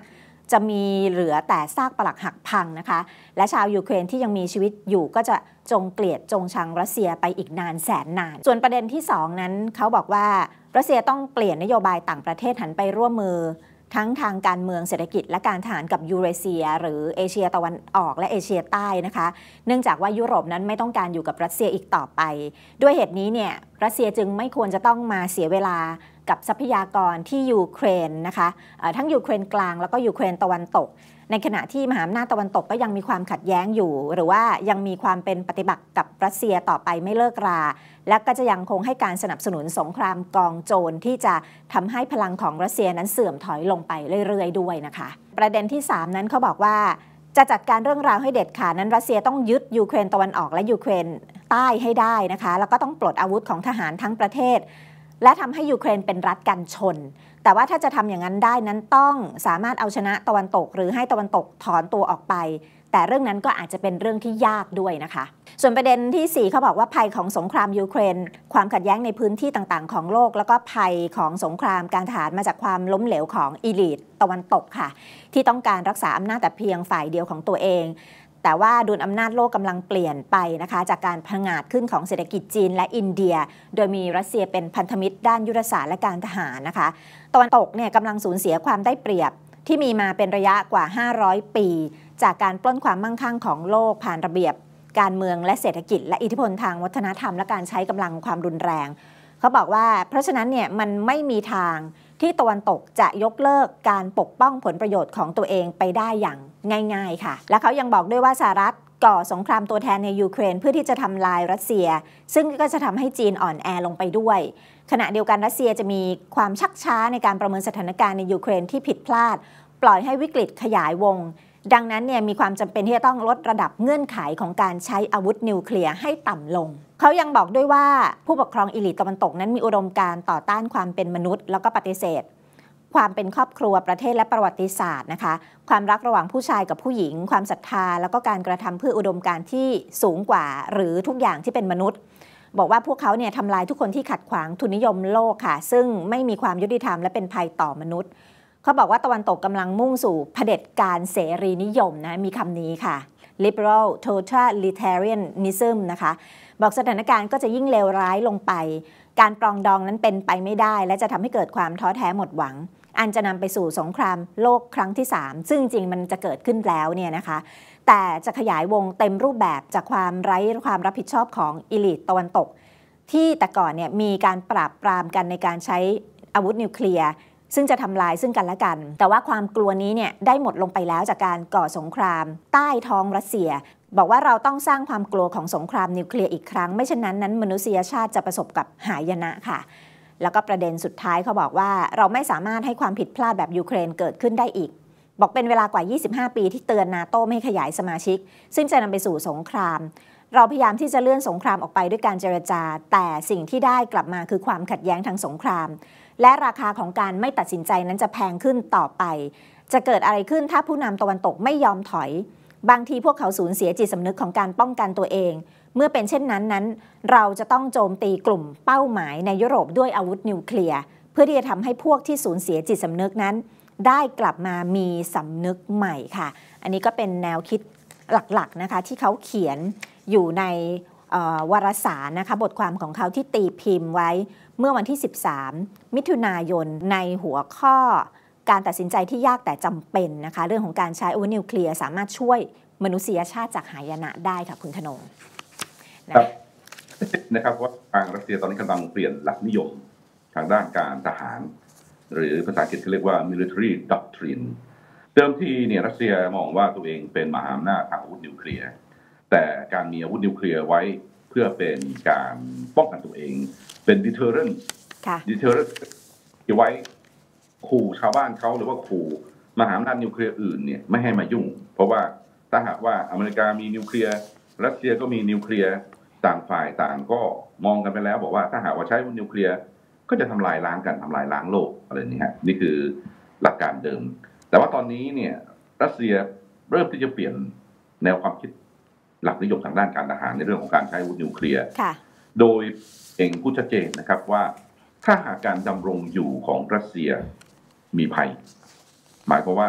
จะมีเหลือแต่ซากปรักหักพังนะคะและชาวยูเครนที่ยังมีชีวิตอยู่ก็จะจงเกลียดจงชังรัสเซียไปอีกนานแสนนานส่วนประเด็นที่สองนั้นเขาบอกว่ารัสเซียต้องเปลี่ยนนโยบายต่างประเทศหันไปร่วมมือทั้งทางการเมืองเศรษฐกิจและการทหารกับยูเรเซียหรือเอเชียตะวันออกและเอเชียใต้นะคะเนื่องจากว่ายุโรปนั้นไม่ต้องการอยู่กับรัสเซียอีกต่อไปด้วยเหตุนี้เนี่ยรัสเซียจึงไม่ควรจะต้องมาเสียเวลากับทรัพยากรที่ยูเครนนะคะทั้งยูเครนกลางแล้วก็ยูเครนตะวันตกในขณะที่มหาอำนาจตะวันตกก็ยังมีความขัดแย้งอยู่หรือว่ายังมีความเป็นปฏิบัติกับรัสเซียต่อไปไม่เลิกราและก็จะยังคงให้การสนับสนุนสงครามกองโจรที่จะทำให้พลังของรัสเซียนั้นเสื่อมถอยลงไปเรื่อยๆด้วยนะคะประเด็นที่สามนั้นเขาบอกว่าจะจัดการเรื่องราวให้เด็ดขาดนั้นรัสเซียต้องยึดยูเครนตะวันออกและยูเครนใต้ให้ได้นะคะแล้วก็ต้องปลดอาวุธของทหารทั้งประเทศและทำให้ยูเครนเป็นรัฐกันชนแต่ว่าถ้าจะทำอย่างนั้นได้นั้นต้องสามารถเอาชนะตะวันตกหรือให้ตะวันตกถอนตัวออกไปแต่เรื่องนั้นก็อาจจะเป็นเรื่องที่ยากด้วยนะคะส่วนประเด็นที่สี่เขาบอกว่าภัยของสงครามยูเครนความขัดแย้งในพื้นที่ต่างๆของโลกแล้วก็ภัยของสงครามการทหารมาจากความล้มเหลวของอีลิทตะวันตกค่ะที่ต้องการรักษาอำนาจแต่เพียงฝ่ายเดียวของตัวเองแต่ว่าดุลอำนาจโลกกำลังเปลี่ยนไปนะคะจากการผงาดขึ้นของเศรษฐกิจจีนและอินเดียโดยมีรัสเซียเป็นพันธมิตรด้านยุทธศาสตร์และการทหารนะคะตะวันตกเนี่ยกำลังสูญเสียความได้เปรียบที่มีมาเป็นระยะกว่าห้าร้อยปีจากการปล้นความมั่งคั่งของโลกผ่านระเบียบการเมืองและเศรษฐกิจและอิทธิพลทางวัฒนธรรมและการใช้กำลังความรุนแรงเขาบอกว่าเพราะฉะนั้นเนี่ยมันไม่มีทางที่ตะวันตกจะยกเลิกการปกป้องผลประโยชน์ของตัวเองไปได้อย่างง่ายๆค่ะและเขายังบอกด้วยว่าสหรัฐก่อสงครามตัวแทนในยูเครนเพื่อที่จะทำลายรัสเซียซึ่งก็จะทำให้จีนอ่อนแอลงไปด้วยขณะเดียวกันรัสเซียจะมีความชักช้าในการประเมินสถานการณ์ในยูเครนที่ผิดพลาดปล่อยให้วิกฤตขยายวงดังนั้นเนี่ยมีความจำเป็นที่จะต้องลดระดับเงื่อนไขของการใช้อาวุธนิวเคลียร์ให้ต่ำลงเขายังบอกด้วยว่าผู้ปกครองอีลิทตะวันตกนั้นมีอุดมการณ์ต่อต้านความเป็นมนุษย์แล้วก็ปฏิเสธความเป็นครอบครัวประเทศและประวัติศาสตร์นะคะความรักระหว่างผู้ชายกับผู้หญิงความศรัทธาแล้วก็การกระทำเพื่ออุดมการณ์ที่สูงกว่าหรือทุกอย่างที่เป็นมนุษย์บอกว่าพวกเขาเนี่ยทำลายทุกคนที่ขัดขวางทุนนิยมโลกค่ะซึ่งไม่มีความยุติธรรมและเป็นภัยต่อมนุษย์เขาบอกว่าตะวันตกกำลังมุ่งสู่เผด็จการเสรีนิยมนะมีคำนี้ค่ะ liberal totalitarianism นะคะบอกสถานการณ์ก็จะยิ่งเลวร้ายลงไปการปรองดองนั้นเป็นไปไม่ได้และจะทำให้เกิดความท้อแท้หมดหวังอันจะนำไปสู่สงครามโลกครั้งที่สามซึ่งจริงมันจะเกิดขึ้นแล้วเนี่ยนะคะแต่จะขยายวงเต็มรูปแบบจากความไร้ความรับผิดชอบของอีลิทตะวันตกที่แต่ก่อนเนี่ยมีการปราบปรามกันในการใช้อาวุธนิวเคลียร์ซึ่งจะทำลายซึ่งกันและกันแต่ว่าความกลัวนี้เนี่ยได้หมดลงไปแล้วจากการก่อสงครามใต้ท้องรัสเซียบอกว่าเราต้องสร้างความกลัวของสงครามนิวเคลียร์อีกครั้งไม่เช่นนั้นนั้นมนุษยชาติจะประสบกับหายนะค่ะแล้วก็ประเด็นสุดท้ายเขาบอกว่าเราไม่สามารถให้ความผิดพลาดแบบยูเครนเกิดขึ้นได้อีกบอกเป็นเวลากว่ายี่สิบห้าปีที่เตือนนาโต้ไม่ขยายสมาชิกซึ่งจะนำไปสู่สงครามเราพยายามที่จะเลื่อนสงครามออกไปด้วยการเจรจาแต่สิ่งที่ได้กลับมาคือความขัดแย้งทางสงครามและราคาของการไม่ตัดสินใจนั้นจะแพงขึ้นต่อไปจะเกิดอะไรขึ้นถ้าผู้นำตะวันตกไม่ยอมถอยบางทีพวกเขาสูญเสียจิตสำนึกของการป้องกันตัวเองเมื่อเป็นเช่นนั้นนั้นเราจะต้องโจมตีกลุ่มเป้าหมายในยุโรปด้วยอาวุธนิวเคลียร์เพื่อที่จะทำให้พวกที่สูญเสียจิตสำนึกนั้นได้กลับมามีสำนึกใหม่ค่ะอันนี้ก็เป็นแนวคิดหลักๆนะคะที่เขาเขียนอยู่ในวารสารนะคะบทความของเขาที่ตีพิมพ์ไว้เมื่อวันที่สิบสามมิถุนายนในหัวข้อการตัดสินใจที่ยากแต่จำเป็นนะคะเรื่องของการใช้อาวุธนิวเคลียร์สามารถช่วยมนุษยชาติจากหายนะได้ค่ะคุณธนงครับนะครับว่าทางรัสเซียตอนนี้กำลังเปลี่ยนหลักนิยมทางด้านการทหารหรือภาษาอังกฤษเขาเรียกว่า military doctrine เดิมทีเนี่ยรัสเซียมองว่าตัวเองเป็นมหาอำนาจทางอาวุธนิวเคลียร์แต่การมีอาวุธนิวเคลียร์ไว้เพื่อเป็นการป้องกันตัวเองเป็น deterrent deterrent ที่ไว้ขู่ชาวบ้านเขาหรือว่าขู่มหาอำนาจนิวเคลียร์อื่นเนี่ยไม่ให้มายุ่งเพราะว่าถ้าหากว่าอเมริกามีนิวเคลียร์รัสเซียก็มีนิวเคลียร์ต่างฝ่ายต่างก็มองกันไปแล้วบอกว่าถ้าหากว่าใช้อาวุธนิวเคลียร์ก็จะทำลายล้างกันทำลายล้างโลกอะไรนี้ฮะนี่คือหลักการเดิมแต่ว่าตอนนี้เนี่ยรัสเซียเริ่มที่จะเปลี่ยนแนวความคิดหลักนิยมทางด้านการทหารในเรื่องของการใช้อาวุธนิวเคลียร์โดยเองพูดชัดเจนนะครับว่าถ้าหากการดำรงอยู่ของรัสเซียมีภัยหมายความว่า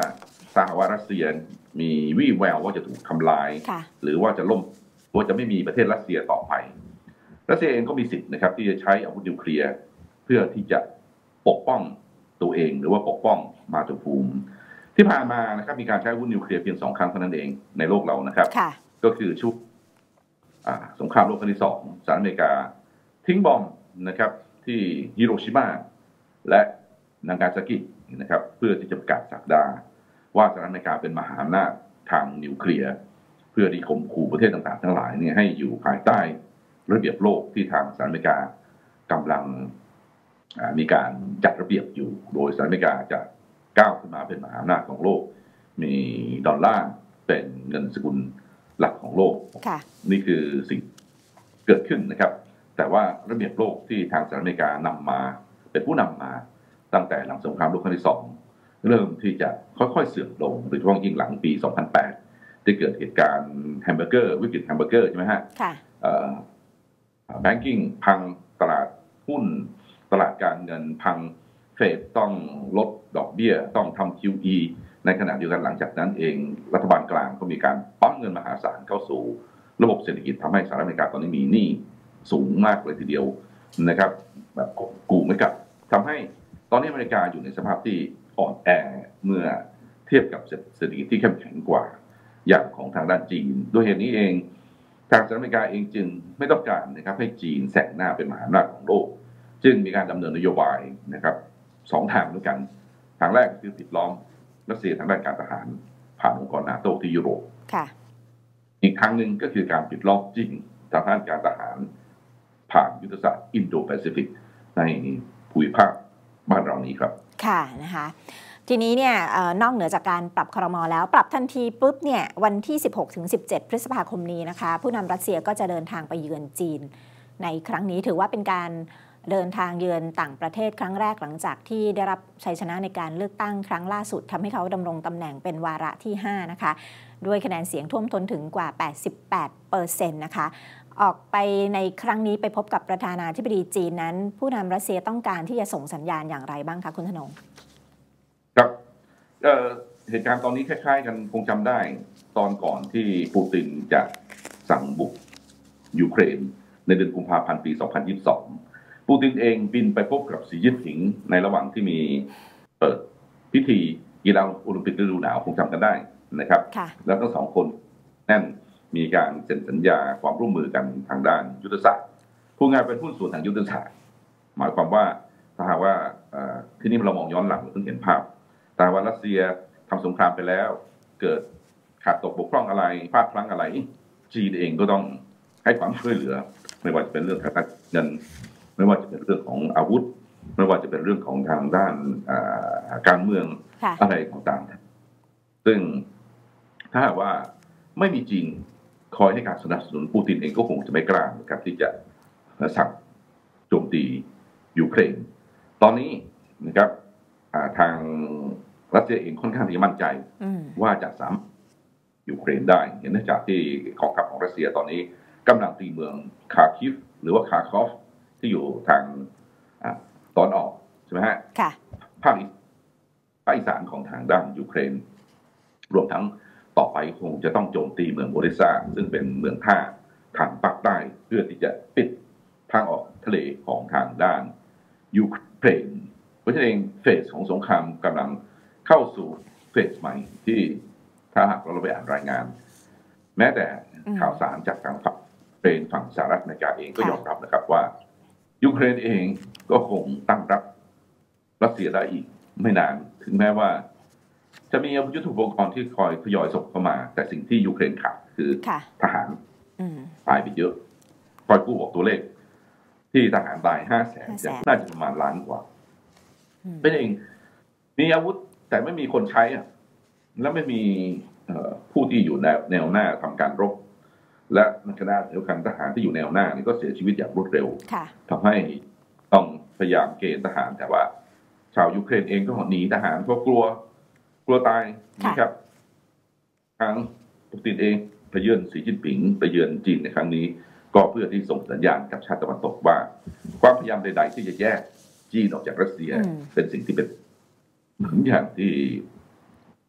สหรัฐรัสเซียมีวี่แววว่าจะถูกทำลายหรือว่าจะล่มว่าจะไม่มีประเทศรัสเซียต่อไปรัสเซียเองก็มีสิทธิ์นะครับที่จะใช้อาวุธนิวเคลียร์เพื่อที่จะปกป้องตัวเองหรือว่าปกป้องมาตุภูมิที่ผ่านมานะครับมีการใช้อาวุธนิวเคลียร์เพียงสองครั้งเท่านั้นเองในโลกเรานะครับก็คือชุดสงครามโลกครั้งที่สองสหรัฐอเมริกาทิ้งบอมนะครับที่ฮิโรชิมาและนางาซากินะครับเพื่อที่จะประกาศศักดาว่าสหรัฐอเมริกาเป็นมหาอำนาจทางนิวเคลียร์เพื่อที่ข่มขู่ประเทศต่างๆทั้งหลายเนี่ยให้อยู่ภายใต้ระเบียบโลกที่ทางสหรัฐอเมริกากำลังมีการจัดระเบียบอยู่โดยสหรัฐอเมริกาจะก้าวขึ้นมาเป็นมหาอำนาจของโลกมีดอลลาร์เป็นเงินสกุลหลักของโลกนี่คือสิ่งเกิดขึ้นนะครับแต่ว่าระเบียบโลกที่ทางสหรัฐอเมริกานำมาเป็นผู้นำมาตั้งแต่หลังสงครามโลกครั้งที่สองเริ่มที่จะค่อยๆเสื่อมลงโดยเฉพาะยิ่งหลังปีสองพันแปดที่เกิดเหตุการณ์แฮมเบอร์เกอร์วิกฤตแฮมเบอร์เกอร์ใช่ไหมฮะแบงกิ้งพังตลาดหุ้นตลาดการเงินพังเฟดต้องลดดอกเบี้ยต้องทำ คิว อี ในขณะเดียวกันหลังจากนั้นเองรัฐบาลกลางก็มีการปั๊มเงินมหาศาลเข้าสู่ระบบเศรษฐกิจทำให้สหรัฐอเมริกาตอนนี้มีหนี้สูงมากเลยทีเดียวนะครับแบบกูไม่กับทำให้ตอนนี้อเมริกาอยู่ในสภาพที่อ่อนแอเมื่อเทียบกับเศรษฐกิจที่เข้มแข็งกว่าอย่างของทางด้านจีนด้วยเหตุนี้เองทางสหรัฐอเมริกาเองจึงไม่ต้องการนะครับให้จีนแซงหน้าเป็นมหาอำนาจของโลกจึงมีการดำเนินนโยบายนะครับสองทางด้วยกันทางแรกคือปิดล้อมรัสเซียทางด้านการทหารผ่านองค์กรนาโตที่ยุโรปอีกทางหนึ่งก็คือการปิดล้อมจีนทางด้านการทหารผ่านยุทธศาสตร์อินโดแปซิฟิกในภูมิภาคบ้านเรานี้ครับค่ะนะคะทีนี้เนี่ยนอกเหนือจากการปรับครม.แล้วปรับทันทีปุ๊บเนี่ยวันที่ สิบหกถึงสิบเจ็ด พฤษภาคมนี้นะคะผู้นำรัสเซียก็จะเดินทางไปเยือนจีนในครั้งนี้ถือว่าเป็นการเดินทางเยือนต่างประเทศครั้งแรกหลังจากที่ได้รับชัยชนะในการเลือกตั้งครั้งล่าสุดทำให้เขาดำรงตำแหน่งเป็นวาระที่ห้านะคะด้วยคะแนนเสียงท่วมท้นถึงกว่า แปดสิบแปดเปอร์เซ็นต์ นะคะออกไปในครั้งนี้ไปพบกับประธานาธิบดีจีนนั้นผู้นำรัสเซียต้องการที่จะส่งสัญญาณอย่างไรบ้างคะคุณธนงครับเหตุการณ์ตอนนี้คล้ายๆกันคงจำได้ตอนก่อนที่ปูตินจะสั่งบุกยูเครนในเดือนกุมภาพันธ์ปีสองพันยี่สิบสองปูตินเองบินไปพบกับสีจิ้นผิงในระหว่างที่มีเปิดพิธีกีฬาโอลิมปิกฤดูหนาวคงจำกันได้นะครับแล้วทั้งสองคนแน่นมีการเซ็นสัญญาความร่วมมือกันทางด้านยุทธศาสตร์ผู้งานเป็นหุ้นส่วนทางยุทธศาสตร์หมายความว่าถ้าหากว่าที่นี่เรามองย้อนหลังเราต้องเห็นภาพแต่ว่ารัสเซียทำสงครามไปแล้วเกิดขาดตกบกพร่องอะไรพลาดพลั้งอะไรจีนเองก็ต้องให้ความช่วยเหลือไม่ว่าจะเป็นเรื่องการเงินไม่ว่าจะเป็นเรื่องของอาวุธไม่ว่าจะเป็นเรื่องของทางด้านการเมืองอะไรต่างๆซึ่งถ้าหากว่าไม่มีจีนคอยให้การสนับสนุนปูตินเองก็คงจะไม่กล้านะครับที่จะสั่งโจมตียูเครนตอนนี้นะครับทางรัสเซียเองค่อนข้างที่จะมั่นใจว่าจะสามารถยูเครนได้เนื่องจากที่กองทัพของรัสเซียตอนนี้กำลังตีเมืองคาคิฟหรือว่าคาคอฟที่อยู่ทางตอนออกใช่ไหมฮะภาคภาคอีสานของทางด้านยูเครนรวมทั้งต่อไปคงจะต้องโจมตีเมืองโอเดสซาซึ่งเป็นเมืองท่าทางภาคใต้เพื่อที่จะปิดทางออกทะเลของทางด้านยูเครนเพราะฉะนั้นเฟสของสงครามกำลังเข้าสู่เฟสใหม่ที่ถ้าหากเราไปอ่านรายงานแม้แต่ข่าวสารจากทางฝั่งเป็นฝั่งสหรัฐอเมริกาเองก็ยอมรับนะครับว่ายูเครนเองก็คงตั้งรับรัสเซียได้อีกไม่นานถึงแม้ว่าจะมียุทโธปกรณ์ที่คอยทยอยส่งเข้ามาแต่สิ่งที่ยูเครนขาดคือทหารตายไปเยอะคอยกู้บอกตัวเลขที่ทหารตายห้าแสนน่าจะประมาณล้านกว่าเป็นเองมีอาวุธแต่ไม่มีคนใช้อ่ะแล้วไม่มีผู้ที่อยู่แนวหน้าทำการรบและในขณะเดียวกันทหารที่อยู่แนวหน้านี่ก็เสียชีวิตอย่างรวดเร็วทำให้ต้องพยายามเกณฑ์ทหารแต่ว่าชาวยูเครนเองก็หนีทหารเพราะกลัวกลัวตายนะครับทางปูตินเองไปเยือนสีจิ้นผิงไปเยือนจีนในครั้งนี้ก็เพื่อที่ส่งสัญญาณกับชาติตะวันตกว่าความพยายามใดๆที่จะแยกจีนออกจากรัสเซียเป็นสิ่งที่เป็นเหมือนอย่างที่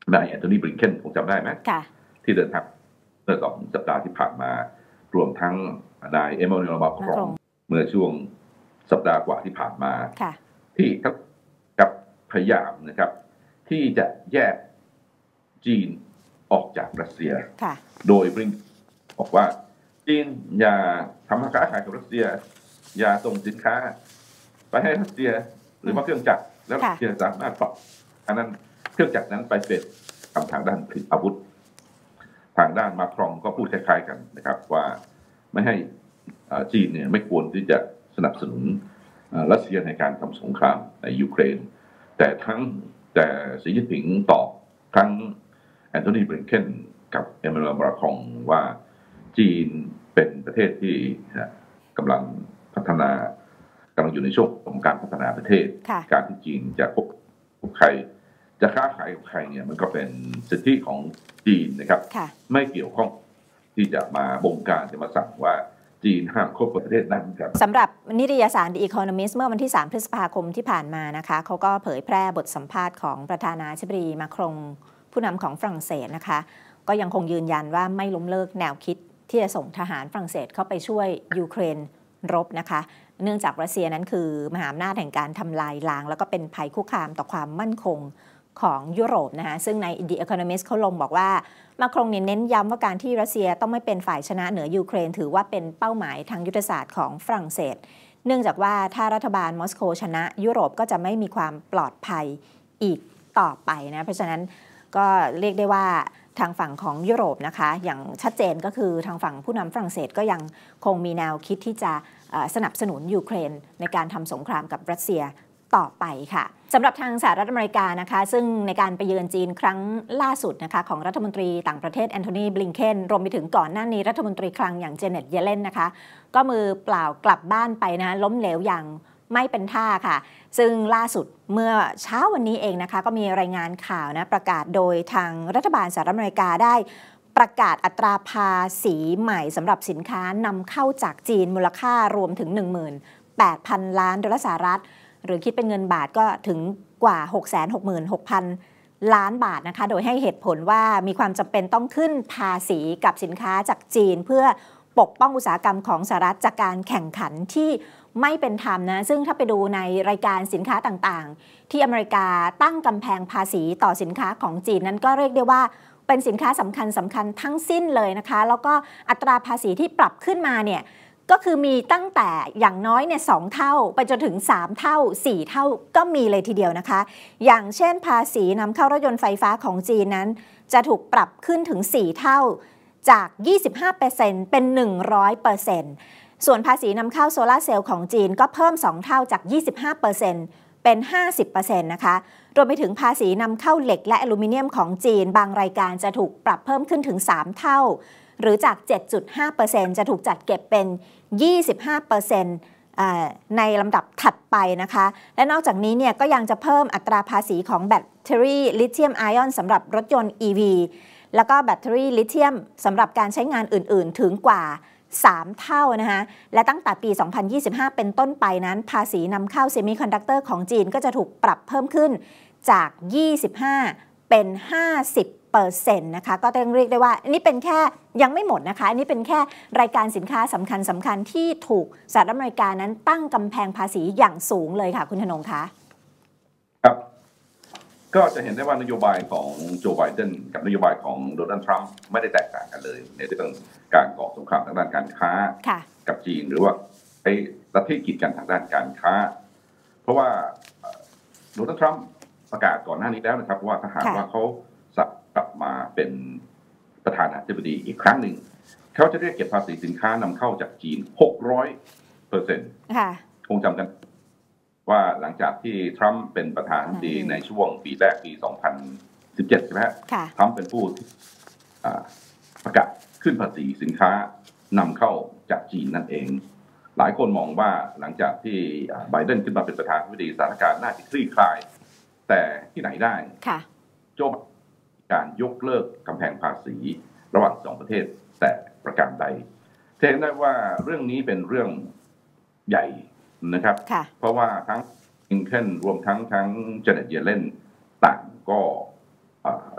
นายแอนโทนีบริงเคนคงจำได้ไหมที่เดินทางเมื่อสองสัปดาห์ที่ผ่านมารวมทั้งนายเอมมานูเอล มาครองเมื่อช่วงสัปดาห์กว่าที่ผ่านมาที่กับพยายามนะครับที่จะแยกจีนออกจากรัสเซียโดยบริงบอกว่าจีนอย่าทำค้าขายกับรัสเซียอย่าส่งสินค้าไปให้รัสเซียหรือว่าเครื่องจักรแล้วรัสเซียสามารถปรับอันนั้นเครื่องจักรนั้นไปเป็นทำทางด้านผลิตอาวุธทางด้านมาครองก็พูดคล้ายๆกันนะครับว่าไม่ให้จีนเนี่ยไม่ควรที่จะสนับสนุนรัสเซียในการทำสงครามในยูเครนแต่ทั้งแต่สีจิ้นผิงตอบทั้งแอนโทนีบริงเคนกับเอมมานูเอล มาครองว่าจีนเป็นประเทศที่กำลังพัฒนากำลังอยู่ในช่วงของการพัฒนาประเทศการที่จีนจะพบกับใครจะค้าขายกับใครเนี่ยมันก็เป็นสิทธิของจีนนะครับไม่เกี่ยวข้องที่จะมาบงการจะมาสั่งว่าจีนห้ามคบกับประเทศนั้นครับสำหรับนิตยสาร The Economist เมื่อวันที่สามพฤษภาคมที่ผ่านมานะคะเขาก็เผยแพร่บทสัมภาษณ์ของประธานาธิบดีมาครงผู้นำของฝรั่งเศสนะคะก็ยังคงยืนยันว่าไม่ล้มเลิกแนวคิดที่จะส่งทหารฝรั่งเศสเข้าไปช่วยยูเครนรบนะคะเนื่องจากรัสเซียนั้นคือมหาอำนาจแห่งการทำลายล้างแล้วก็เป็นภัยคุกคามต่อความมั่นคงของยุโรปนะคะซึ่งใน The Economist เขาลงบอกว่ามาครงเน้นย้ำว่าการที่รัสเซียต้องไม่เป็นฝ่ายชนะเหนือยูเครนถือว่าเป็นเป้าหมายทางยุทธศาสตร์ของฝรั่งเศสเนื่องจากว่าถ้ารัฐบาลมอสโกชนะยุโรปก็จะไม่มีความปลอดภัยอีกต่อไปนะเพราะฉะนั้นก็เรียกได้ว่าทางฝั่งของยุโรปนะคะอย่างชัดเจนก็คือทางฝั่งผู้นำฝรั่งเศสก็ยังคงมีแนวคิดที่จะสนับสนุนยูเครนในการทำสงครามกับรัสเซียต่อไปค่ะสำหรับทางสหรัฐอเมริกานะคะซึ่งในการไปเยือนจีนครั้งล่าสุดนะคะของรัฐมนตรีต่างประเทศแอนโทนีบลิงเคนรวมไปถึงก่อนหน้านี้รัฐมนตรีคลังอย่างเจเน็ตเยเลนนะคะก็มือเปล่ากลับบ้านไปนะล้มเหลวอย่างไม่เป็นท่าค่ะซึ่งล่าสุดเมื่อเช้าวันนี้เองนะคะก็มีรายงานข่าวนะประกาศโดยทางรัฐบาลสหรัฐอเมริกาได้ประกาศอัตราภาษีใหม่สำหรับสินค้านำเข้าจากจีนมูลค่ารวมถึง หนึ่งหมื่นแปดพัน ล้านดอลลาร์สหรัฐหรือคิดเป็นเงินบาทก็ถึงกว่า หกแสนหกหมื่นหกพัน ล้านบาทนะคะโดยให้เหตุผลว่ามีความจำเป็นต้องขึ้นภาษีกับสินค้าจากจีนเพื่อปกป้องอุตสาหกรรมของสหรัฐจากการแข่งขันที่ไม่เป็นธรรมนะซึ่งถ้าไปดูในรายการสินค้าต่างๆที่อเมริกาตั้งกำแพงภาษีต่อสินค้าของจีนนั้นก็เรียกได้ว่าเป็นสินค้าสำคัญสำคัญทั้งสิ้นเลยนะคะแล้วก็อัตราภาษีที่ปรับขึ้นมาเนี่ยก็คือมีตั้งแต่อย่างน้อยเนี่ยสองเท่าไปจนถึงสามเท่าสี่เท่าก็มีเลยทีเดียวนะคะอย่างเช่นภาษีนำเข้ารถยนต์ไฟฟ้าของจีนนั้นจะถูกปรับขึ้นถึงสี่เท่าจาก ยี่สิบห้าเปอร์เซ็นต์ เป็น หนึ่งร้อยเปอร์เซ็นต์ ส่วนภาษีนำเข้าโซลาร์เซลล์ของจีนก็เพิ่มสองเท่าจาก ยี่สิบห้าเปอร์เซ็นต์ เป็น ห้าสิบเปอร์เซ็นต์ นะคะรวมไปถึงภาษีนำเข้าเหล็กและอลูมิเนียมของจีนบางรายการจะถูกปรับเพิ่มขึ้นถึงสามเท่าหรือจาก เจ็ดจุดห้าเปอร์เซ็นต์ จะถูกจัดเก็บเป็น ยี่สิบห้าเปอร์เซ็นต์ ในลำดับถัดไปนะคะและนอกจากนี้เนี่ยก็ยังจะเพิ่มอัตราภาษีของแบตเตอรี่ลิเธียมไอออนสำหรับรถยนต์ อี วี แล้วก็แบตเตอรี่ลิเธียมสำหรับการใช้งานอื่นๆถึงกว่าสามเท่านะคะและตั้งแต่ปี สองพันยี่สิบห้า เป็นต้นไปนั้นภาษีนำเข้าเซมิคอนดักเตอร์ของจีนก็จะถูกปรับเพิ่มขึ้นจาก ยี่สิบห้า เป็น ห้าสิบเปอร์เซ็นต์ นะคะก็ต้องเรียกได้ว่าอันนี้เป็นแค่ยังไม่หมดนะคะอันนี้เป็นแค่รายการสินค้าสำคัญสำคัญที่ถูกสหรัฐอเมริกานั้นตั้งกำแพงภาษีอย่างสูงเลยค่ะคุณธนงคะครับก็จะเห็นได้ว่านโยบายของโจไบเดนกับนโยบายของโดนัลด์ทรัมป์ไม่ได้แตกต่างกันเลยในเรื่องการก่อสงครามทางด้านการค้ากับจีนหรือว่าไอ้ลัทธิกีดกันทางด้านการค้าเพราะว่าโดนัลด์ทรัมป์ประกาศก่อนหน้านี้แล้วนะครับว่าถ้าหากว่าเขากลับมาเป็นประธานาธิบดีอีกครั้งหนึ่งเขาจะเรียกเก็บภาษีสินค้านำเข้าจากจีน หกร้อยเปอร์เซ็นต์ คงจำกันว่าหลังจากที่ทรัมป์เป็นประธานาธิบดีในช่วงปีแรกปี สองพันสิบเจ็ด ใช่ไหมครับทรัมป์เป็นผู้ประกาศขึ้นภาษีสินค้านำเข้าจากจีนนั่นเองหลายคนมองว่าหลังจากที่ไบเดนขึ้นมาเป็นประธานาธิบดีสถานการณ์น่าจะคลี่คลายแต่ที่ไหนได้โจการยกเลิกกำแพงภาษีระหว่างสองประเทศแต่ประการใดเห็นได้ว่าเรื่องนี้เป็นเรื่องใหญ่นะครับเพราะว่าทั้งอิงเคนรวมทั้งทั้งเจเน็ตเยเลนต่างก็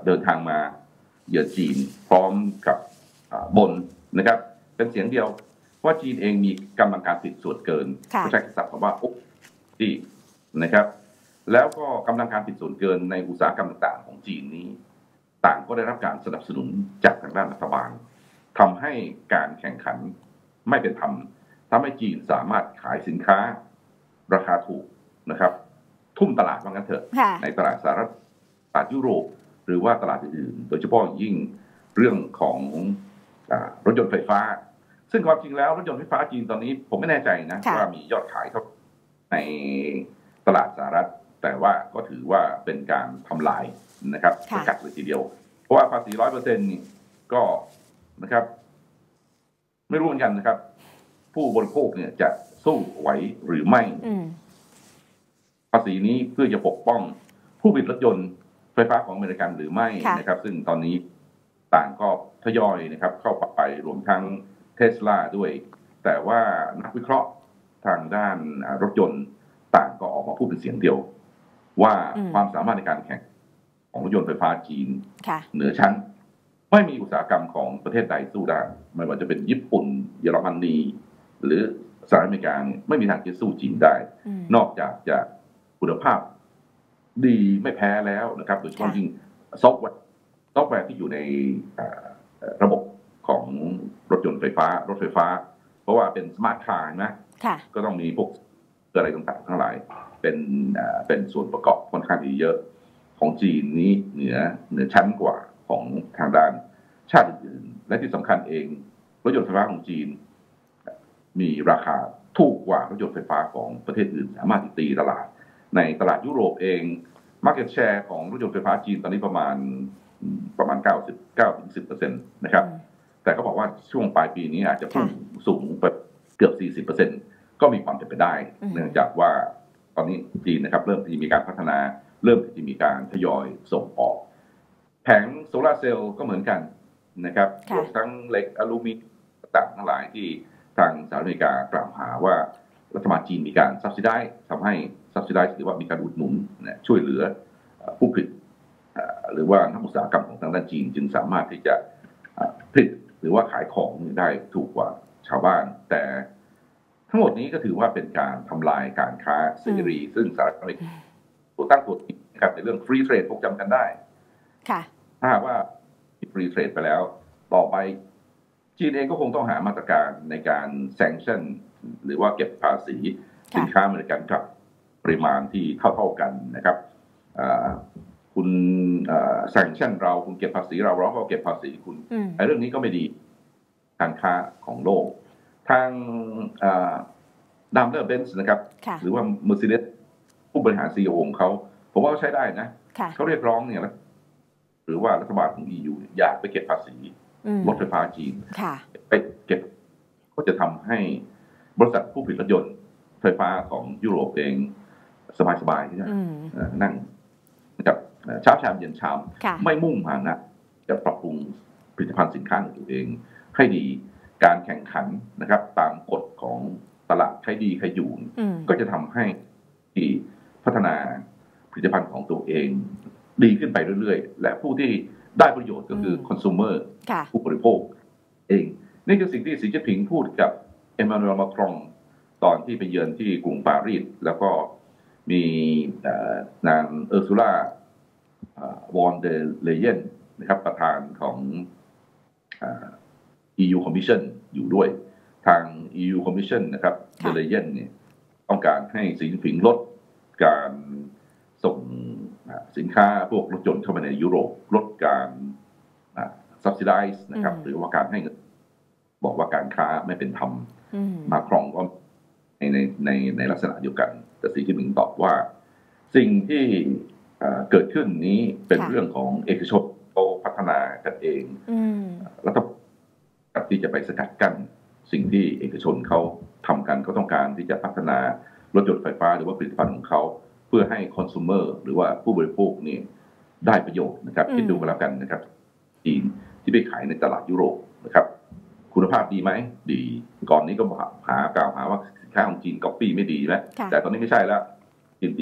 เดินทางมาเยือนจีนพร้อมกับบนนะครับเป็นเสียงเดียวว่าจีนเองมีกำลังการผลิตส่วนเกินใช้ศัพท์คำว่าอุ๊บที่นะครับแล้วก็กำลังการผลิตส่วนเกินในอุตสาหกรรมต่างๆของจีนนี้ต่างก็ได้รับการสนับสนุนจากทางด้านรัฐบาลทำให้การแข่งขันไม่เป็นธรรมทำให้จีนสามารถขายสินค้าราคาถูกนะครับทุ่มตลาดว่างั้นเถอะในตลาดสหรัฐตลาดยุโรปหรือว่าตลาดอื่นๆโดยเฉพาะยิ่งเรื่องของรถยนต์ไฟฟ้าซึ่งความจริงแล้วรถยนต์ไฟฟ้าจีนตอนนี้ผมไม่แน่ใจนะว่ามียอดขายเท่าในตลาดสหรัฐแต่ว่าก็ถือว่าเป็นการทำลายนะครับประกาศเลยทีเดียวเพราะว่าภาษีร้อยเปอร์เซ็นต์นี่ก็นะครับไม่รู้เหมือนกันนะครับผู้บริโภคเนี่ยจะสู้ไหวหรือไม่ภาษีนี้เพื่อจะปกป้องผู้ผลิตรถยนต์ไฟฟ้าของอเมริกันหรือไม่นะครับซึ่งตอนนี้ต่างก็ทยอยนะครับเข้าไปรวมทั้งเทสลาด้วยแต่ว่านักวิเคราะห์ทางด้านรถยนต์ต่างก็ออกมาพูดเป็นเสียงเดียวว่าความสามารถในการแข่งของรถยนต์ไฟฟ้าจีนเหนือชั้นไม่มีอุตสาหกรรมของประเทศใดสู้ได้ไม่ว่าจะเป็นญี่ปุ่นเยอรมนีหรือสหรัฐอเมริกาไม่มีทางจะสู้จีนได้นอกจากจะคุณภาพดีไม่แพ้แล้วนะครับโดยเฉพาะยิ่งซอฟต์แวร์ซอฟต์แวร์ที่อยู่ในระบบของรถยนต์ไฟฟ้ารถไฟฟ้าเพราะว่าเป็นสมาร์ทคาร์นะก็ต้องมีพวกอะไรต่างๆทั้งหลายเป็นเป็นส่วนประกอบค่อนข้างที่เยอะของจีนนี้เหนือเหนือชั้นกว่าของทางด้านชาติอื่นๆและที่สำคัญเองรถยนต์ไฟฟ้าของจีนมีราคาถูกกว่ารถยนต์ไฟฟ้าของประเทศอื่นสามารถตีตลาดในตลาดยุโรปเอง market share ของรถยนต์ไฟฟ้าจีนตอนนี้ประมาณประมาณ เก้าสิบเก้าถึงสิบเปอร์เซ็นต์ นะครับแต่เขาบอกว่าช่วงปลายปีนี้อาจจะพุ่งสูงไปเกือบ สี่สิบเปอร์เซ็นต์ ก็มีความเป็นไปได้เนื่องจากว่าตอนนี้จีนนะครับเริ่มที่มีการพัฒนาเริ่มที่มีการทยอยส่งออกแผงโซลาร์เซลล์ก็เหมือนกันนะครับรวมทั้งเหล็กอลูมิเนียมต่างทั้งหลายที่ทางสหรัฐอเมริกากล่าวหาว่ารัฐบาลจีนมีการซับซิไดซ์ทำให้ซับซิไดซ์หรือว่ามีการอุดหนุนช่วยเหลือผู้ผลิตหรือว่านักอุตสาหกรรมของทางด้านจีนจึงสามารถที่จะผลิตหรือว่าขายของได้ถูกกว่าชาวบ้านแต่ทั้งหมดนี้ก็ถือว่าเป็นการทำลายการค้าเสรีซึ่งสหรัฐอเมริกาตัวตั้งตัวติดนะครับในเรื่องฟรีเทรดพวกจำกันได้ถ้าหากว่าฟรีเทรดไปแล้วต่อไปจีนเองก็คงต้องหามาตรการในการแซงชั่นหรือว่าเก็บภาษีสินค้าอเมริกันกับปริมาณที่เท่าๆกันนะครับคุณแซงชั่นเราคุณเก็บภาษีเราเราก็เก็บภาษีคุณไอ้เรื่องนี้ก็ไม่ดีการค้าของโลกทางดัมเบลเบนซ์นะครับหรือว่า Mercedes ผู้บริหาร ซี อี โอ ของเขาผมว่าเขาใช้ได้นะเขาเรียกร้องเนี่ยหรือว่ารัฐบาลของ อี ยู อยากไปเก็บภาษีรถไฟฟ้าจีนไปเก็บก็จะทำให้บริษัทผู้ผลิตรถยนต์ไฟฟ้าของยุโรปเองสบายๆที่จะนั่งนะครับเช้าชามเย็นชามไม่มุ่งหานะจะปรับปรุงผลิตภัณฑ์สินค้าของตัวเองให้ดีการแข่งขันนะครับตามกฎของตลาดใครดีใครอยู่ก็จะทำให้ที่พัฒนาผลิตภัณฑ์ของตัวเองดีขึ้นไปเรื่อยๆและผู้ที่ได้ประโยชน์ก็คือคอน sumer ผู้บริโภคเองนี่คือสิ่งที่สีจิ้นผิงพูดกับเอ็มมานูเอล มาครองตอนที่ไปเยือนที่กรุงปารีสแล้วก็มีนางเออร์ซูล่าวอนเดเลเยนนะครับประธานของ อี ยู Commission อยู่ด้วยทาง อี ยู Commission นะครับเดเลเยนเนี่ยต้องการให้สีจิ้นผิงลดการส่งสินค้าพวกรถยนต์เข้ามาในยุโรปลดการ subsidize นะครับหรือว่าการให้บอกว่าการค้าไม่เป็นธรรมมาครองก็ในในในในลักษณะเดียวกันแต่สีจิ้นผิงตอบว่าสิ่งที่เกิดขึ้นนี้เป็นเรื่องของเอกชนเขาพัฒนากันเองรัฐบาลที่จะไปสกัดกั้นสิ่งที่เอกชนเขาทำกันเขาต้องการที่จะพัฒนารถยนต์ไฟฟ้าหรือว่าผลิตภัณฑ์ของเขาเพื่อให้คอน sumer หรือว่าผู้บริโภคนี่ได้ประโยชน์นะครับคิดดูกันแล้วกันนะครับจีนที่ไปขายในตลาดยุโรปนะครับคุณภาพดีไหมดีก่อนนี้ก็หากล่าวหาว่าสินค้าของจีนก๊อปปี้ไม่ดีนะแต่ตอนนี้ไม่ใช่แล้วจีนดี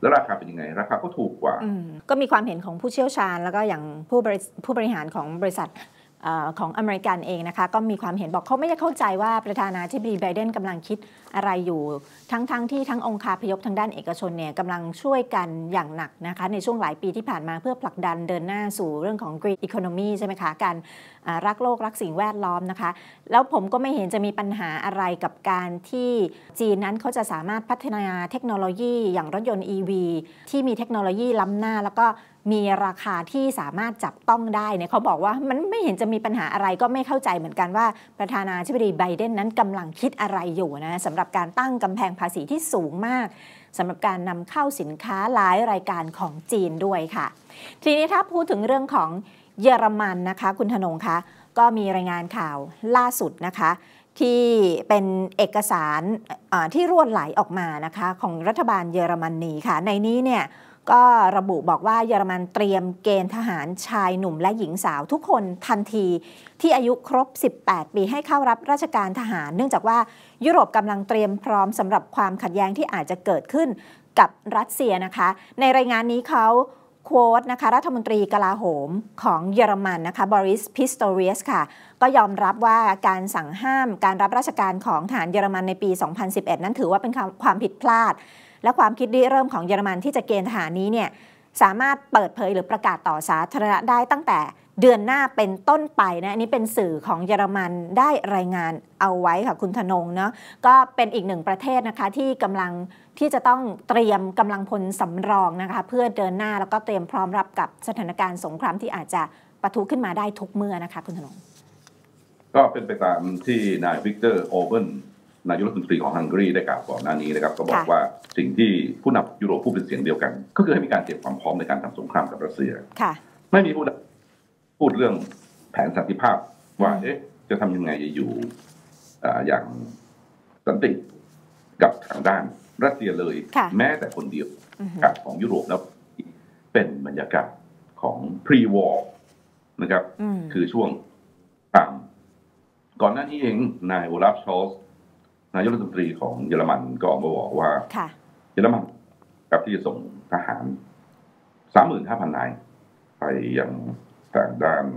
แล้วราคาเป็นยังไงราคาก็ถูกกว่าก็มีความเห็นของผู้เชี่ยวชาญแล้วก็อย่างผู้บริผู้บริหารของบริษัทของอเมริกันเองนะคะก็มีความเห็นบอกเขาไม่ได้เข้าใจว่าประธานาธิบดีไบเดนกำลังคิดอะไรอยู่ทั้งๆ ท, ที่ทั้งองค์คาพยพทางด้านเอกชนเนี่ยกำลังช่วยกันอย่างหนักนะคะในช่วงหลายปีที่ผ่านมาเพื่อผลักดันเดินหน้าสู่เรื่องของ Green Economy ใช่ไหมคะการรักโลกรักสิ่งแวดล้อมนะคะแล้วผมก็ไม่เห็นจะมีปัญหาอะไรกับการที่จีนนั้นเขาจะสามารถพัฒนาเทคโนโลยีอย่างรถยนต์ อี วี ที่มีเทคโนโลยีล้ำหน้าแล้วก็มีราคาที่สามารถจับต้องได้เนี่ยเขาบอกว่ามันไม่เห็นจะมีปัญหาอะไรก็ไม่เข้าใจเหมือนกันว่าประธานาธิบดีไบเดนนั้นกำลังคิดอะไรอยู่นะสำหรับการตั้งกำแพงภาษีที่สูงมากสำหรับการนำเข้าสินค้าหลายรายการของจีนด้วยค่ะทีนี้ถ้าพูดถึงเรื่องของเยอรมันนะคะคุณธนงคะก็มีรายงานข่าวล่าสุดนะคะที่เป็นเอกสารที่รั่วไหลออกมานะคะของรัฐบาลเยอรมนีค่ะในนี้เนี่ยก็ระบุบอกว่าเยอรมันเตรียมเกณฑ์ทหารชายหนุ่มและหญิงสาวทุกคนทันทีที่อายุครบสิบแปดปีให้เข้ารับราชการทหารเนื่องจากว่ายุโรปกำลังเตรียมพร้อมสำหรับความขัดแย้งที่อาจจะเกิดขึ้นกับรัสเซียนะคะในรายงานนี้เขาโค้ดนะคะรัฐมนตรีกลาโหมของเยอรมันนะคะบริสพิสโตเรียสค่ะก็ยอมรับว่าการสั่งห้ามการรับราชการของทหารเยอรมันในปีสองพันสิบเอ็ดนั้นถือว่าเป็นความผิดพลาดและความคิดริเริ่มของเยอรมันที่จะเกณฑ์ทหารนี้เนี่ยสามารถเปิดเผยหรือประกาศต่อสาธารณะได้ตั้งแต่เดือนหน้าเป็นต้นไปนะอันนี้เป็นสื่อของเยอรมันได้รายงานเอาไว้ค่ะคุณธนงเนาะก็เป็นอีกหนึ่งประเทศนะคะที่กำลังที่จะต้องเตรียมกำลังพลสำรองนะคะเพื่อเดินหน้าแล้วก็เตรียมพร้อมรับกับสถานการณ์สงครามที่อาจจะปะทุขึ้นมาได้ทุกเมื่อนะคะคุณธนงก็เป็นไปตามที่นายวิกเตอร์โอเบนนายกรัฐมนตรีของฮังการีได้กล่าวก่อนหน้านี้นะครับก็บอกว่าสิ่งที่ผู้นำยุโรปพูดเป็นเสียงเดียวกันก็คือให้มีการเตรียมความพร้อมในการทำสงครามกับรัสเซียไม่มีผู้พูดเรื่องแผนสันติภาพว่าเอ๊ะจะทำยังไงอยู่อย่างสันติกับทางด้านรัสเซียเลยแม้แต่คนเดียวกับของยุโรปแล้วเป็นบรรยากาศของ pre-war นะครับคือช่วงต่างก่อนหน้านี้เองนายโอลาฟชอลส์นายกรัฐมนตรีของเยอรมันก็ออกมาบอกว่าเยอรมันกับที่จะส่งทหาร สามหมื่นห้าพัน นายไปยังทางด้าน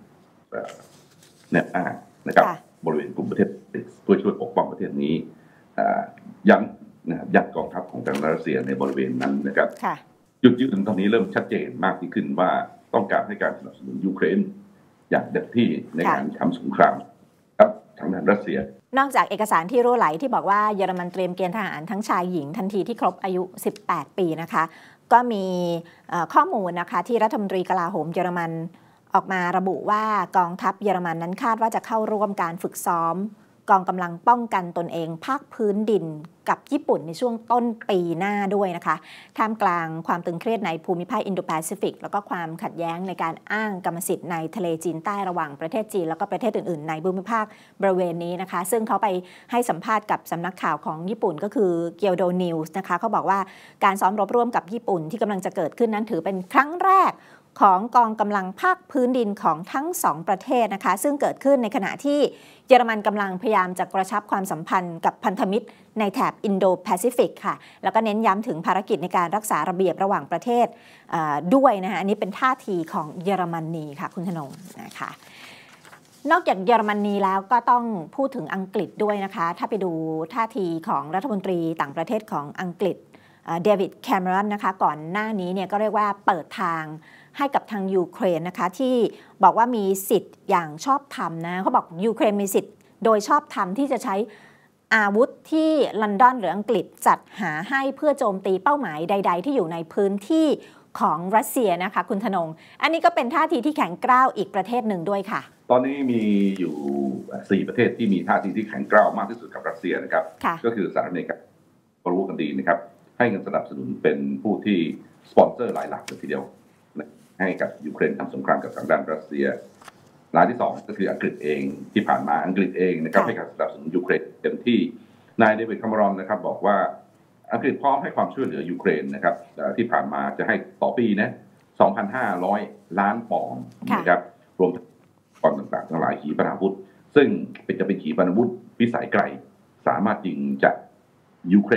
เนี่ยนะครับบริเวณกลุ่มประเทศเพื่อช่วยปกป้องประเทศนี้ยันยันกองทัพของทางรัสเซียในบริเวณนั้นนะครับจุดยืนตอนนี้เริ่มชัดเจนมากขึ้นว่าต้องการให้การสนับสนุนยูเครนอย่างเต็มที่ในการทำสงครามกับทางด้านรัสเซียนอกจากเอกสารที่รั่วไหลที่บอกว่าเยอรมันเตรียมเกณฑ์ทหารทั้งชายหญิงทันทีที่ครบอายุสิบแปดปีนะคะก็มีข้อมูลนะคะที่รัฐมนตรีกลาโหมเยอรมันออกมาระบุว่ากองทัพเยอรมันนั้นคาดว่าจะเข้าร่วมการฝึกซ้อมกองกำลังป้องกันตนเองภาคพื้นดินกับญี่ปุ่นในช่วงต้นปีหน้าด้วยนะคะท่ามกลางความตึงเครียดในภูมิภาคอินโดแปซิฟิกแล้วก็ความขัดแย้งในการอ้างกรรมสิทธิ์ในทะเลจีนใต้ระหว่างประเทศจีนแล้วก็ประเทศอื่นๆในภูมิภาคบริเวณนี้นะคะซึ่งเขาไปให้สัมภาษณ์กับสำนักข่าวของญี่ปุ่นก็คือเกียวโดนิวส์นะคะเขาบอกว่าการซ้อมรบร่วมกับญี่ปุ่นที่กำลังจะเกิดขึ้นนั้นถือเป็นครั้งแรกของกองกำลังภาคพื้นดินของทั้งสองประเทศนะคะซึ่งเกิดขึ้นในขณะที่เยอรมันกำลังพยายามจะกระชับความสัมพันธ์กับพันธมิตรในแถบอินโดแปซิฟิกค่ะแล้วก็เน้นย้ำถึงภารกิจในการรักษาระเบียบระหว่างประเทศด้วยนะคะอันนี้เป็นท่าทีของเยอรมนีค่ะคุณธนงนะคะนอกจากเยอรมนีแล้วก็ต้องพูดถึงอังกฤษด้วยนะคะถ้าไปดูท่าทีของรัฐมนตรีต่างประเทศของอังกฤษเดวิดแคมเมรอนนะคะก่อนหน้านี้เนี่ยก็เรียกว่าเปิดทางให้กับทางยูเครนนะคะที่บอกว่ามีสิทธิ์อย่างชอบธรรมนะเขาบอกยูเครนมีสิทธิ์โดยชอบธรรมที่จะใช้อาวุธที่ลอนดอนหรืออังกฤษจัดหาให้เพื่อโจมตีเป้าหมายใดๆที่อยู่ในพื้นที่ของรัสเซียนะคะคุณธนงอันนี้ก็เป็นท่าทีที่แข็งกร้าวอีกประเทศหนึ่งด้วยค่ะตอนนี้มีอยู่สี่ประเทศที่มีท่าทีที่แข็งกร้าวมากที่สุดกับรัสเซียนะครับก็คือสหรัฐอเมริกาก็รู้กันดีนะครับให้เงินสนับสนุนเป็นผู้ที่สปอนเซอร์รายหลักเลยทีเดียวให้กับยูเครนทำสงครามกับทางด้านรัสเซียรายที่สองก็คืออังกฤษเองที่ผ่านมาอังกฤษเองนะครับให้การสนับสนุนยูเครนเต็มที่นายเดวิดคาเมรอนนะครับบอกว่าอังกฤษพร้อมให้ความช่วยเหลือยูเครนนะครับที่ผ่านมาจะให้ต่อปีนะ สองพันห้าร้อย ล้านปอนด์นะครับรวมปอนด์ต่างๆทั้งหลายขีปนาวุธซึ่งเป็นจะเป็นขีปนาวุธพิสัยไกลสามารถยิงจากยูเครน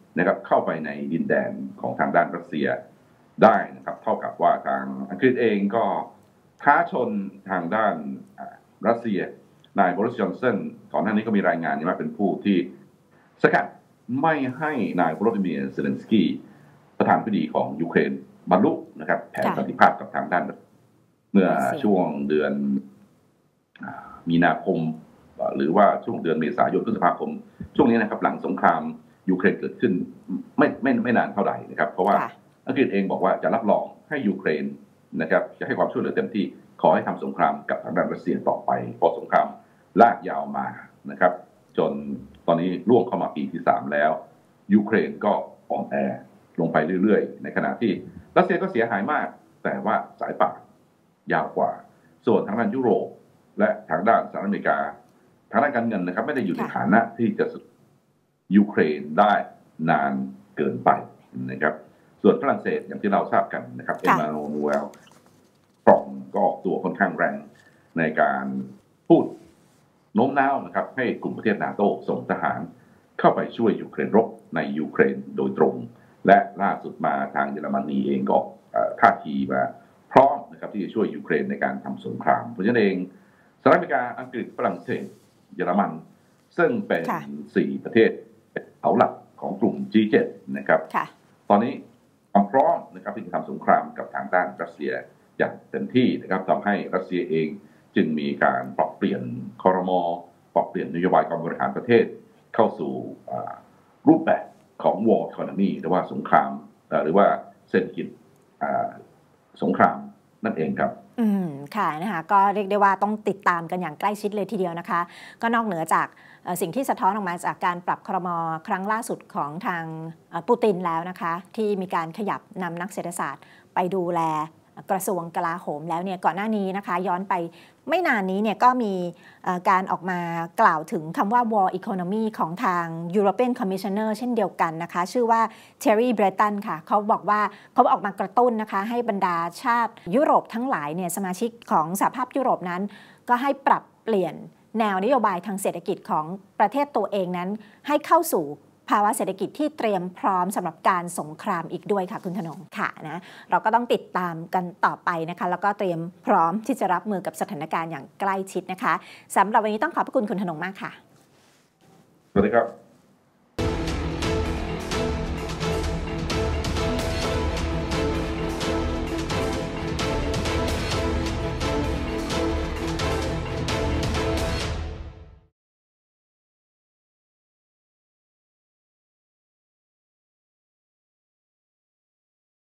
นะครับเข้าไปในดินแดนของทางด้านรัสเซียได้นะครับเท่ากับว่าทางอังกฤษเองก็ท้าชนทางด้านรัสเซียนายบริส จอนสันก่อนหน้านี้ก็มีรายงานว่าเป็นผู้ที่สกัดไม่ให้นายโวโลดิเมียร์เซเลนสกี้ประธานาธิบดีของยูเครนบรรลุนะครับแผนสันติภาพกับทางด้านเมื่อช่วงเดือนมีนาคมหรือว่าช่วงเดือนเมษายนพฤษภาคมช่วงนี้นะครับหลังสงครามยูเครนเกิดขึ้นไม่ไม่ไม่นานเท่าไหร่นะครับเพราะว่าอังกฤษเองบอกว่าจะรับรองให้ยูเครนนะครับจะให้ความช่วยเหลือเต็มที่ขอให้ทำสงครามกับทางด้านรัสเซียต่อไปพอสงครามลากยาวมานะครับจนตอนนี้ล่วงเข้ามาปีที่สามแล้วยูเครนก็อ่อนแอลงไปเรื่อยๆในขณะที่รัสเซียก็เสียหายมากแต่ว่าสายป่านยาวกว่าส่วนทางด้านยุโรปและทางด้านสหรัฐอเมริกาทางด้านการเงินนะครับไม่ได้อยู่ในฐานะที่จะยูเครนได้นานเกินไปนะครับส่วนฝรั่งเศสอย่างที่เราทราบกันนะครับเอ็มมานูเอลฟรองก็ออกตัวค่อนข้างแรงในการพูดโน้มน้าวนะครับให้กลุ่มประเทศนาโตส่งทหารเข้าไปช่วยยูเครนรบในยูเครนโดยตรงและล่าสุดมาทางเยอรมนีเองก็ท่าทีมาพร้อมนะครับที่จะช่วยยูเครนในการทำสงครามเพราะฉะนั้นเองสหรัฐอเมริกาอังกฤษฝรั่งเศสเยอรมันซึ่งเป็นสี่ประเทศเสาหลักของกลุ่ม จี เจ็ด นะครับตอนนี้ความพร้อมนะครับที่จะทำสงครามกับทางด้านรัสเซียอย่างเต็มที่นะครับทำให้รัสเซียเองจึงมีการปรับเปลี่ยนครม.ปรับเปลี่ยนนโยบายการบริหารประเทศเข้าสู่รูปแบบของ war economy หรือว่าสงครามหรือว่าเศรษฐกิจสงครามนั่นเองครับอืมค่ะนะคะก็เรียกได้ว่าต้องติดตามกันอย่างใกล้ชิดเลยทีเดียวนะคะก็นอกเหนือจากสิ่งที่สะท้อนออกมาจากการปรับครม.ครั้งล่าสุดของทางปูตินแล้วนะคะที่มีการขยับนำนักเศรษฐศาสตร์ไปดูแลกระทรวงกลาโหมแล้วเนี่ยก่อนหน้านี้นะคะย้อนไปไม่นานนี้เนี่ยก็มีการออกมากล่าวถึงคำว่า war economy ของทาง European Commissioner เช่นเดียวกันนะคะชื่อว่า Thierry Breton ค่ะเขาบอกว่าเขาออกมากระตุ้นนะคะให้บรรดาชาติยุโรปทั้งหลายเนี่ยสมาชิกของสหภาพยุโรปนั้นก็ให้ปรับเปลี่ยนแนวนโยบายทางเศรษฐกิจของประเทศตัวเองนั้นให้เข้าสู่ภาวะเศรษฐกิจที่เตรียมพร้อมสำหรับการสงครามอีกด้วยค่ะคุณธนงค่ะนะเราก็ต้องติดตามกันต่อไปนะคะแล้วก็เตรียมพร้อมที่จะรับมือกับสถานการณ์อย่างใกล้ชิดนะคะสำหรับวันนี้ต้องขอบพระคุณคุณธนงมากค่ะสวัสดีครับ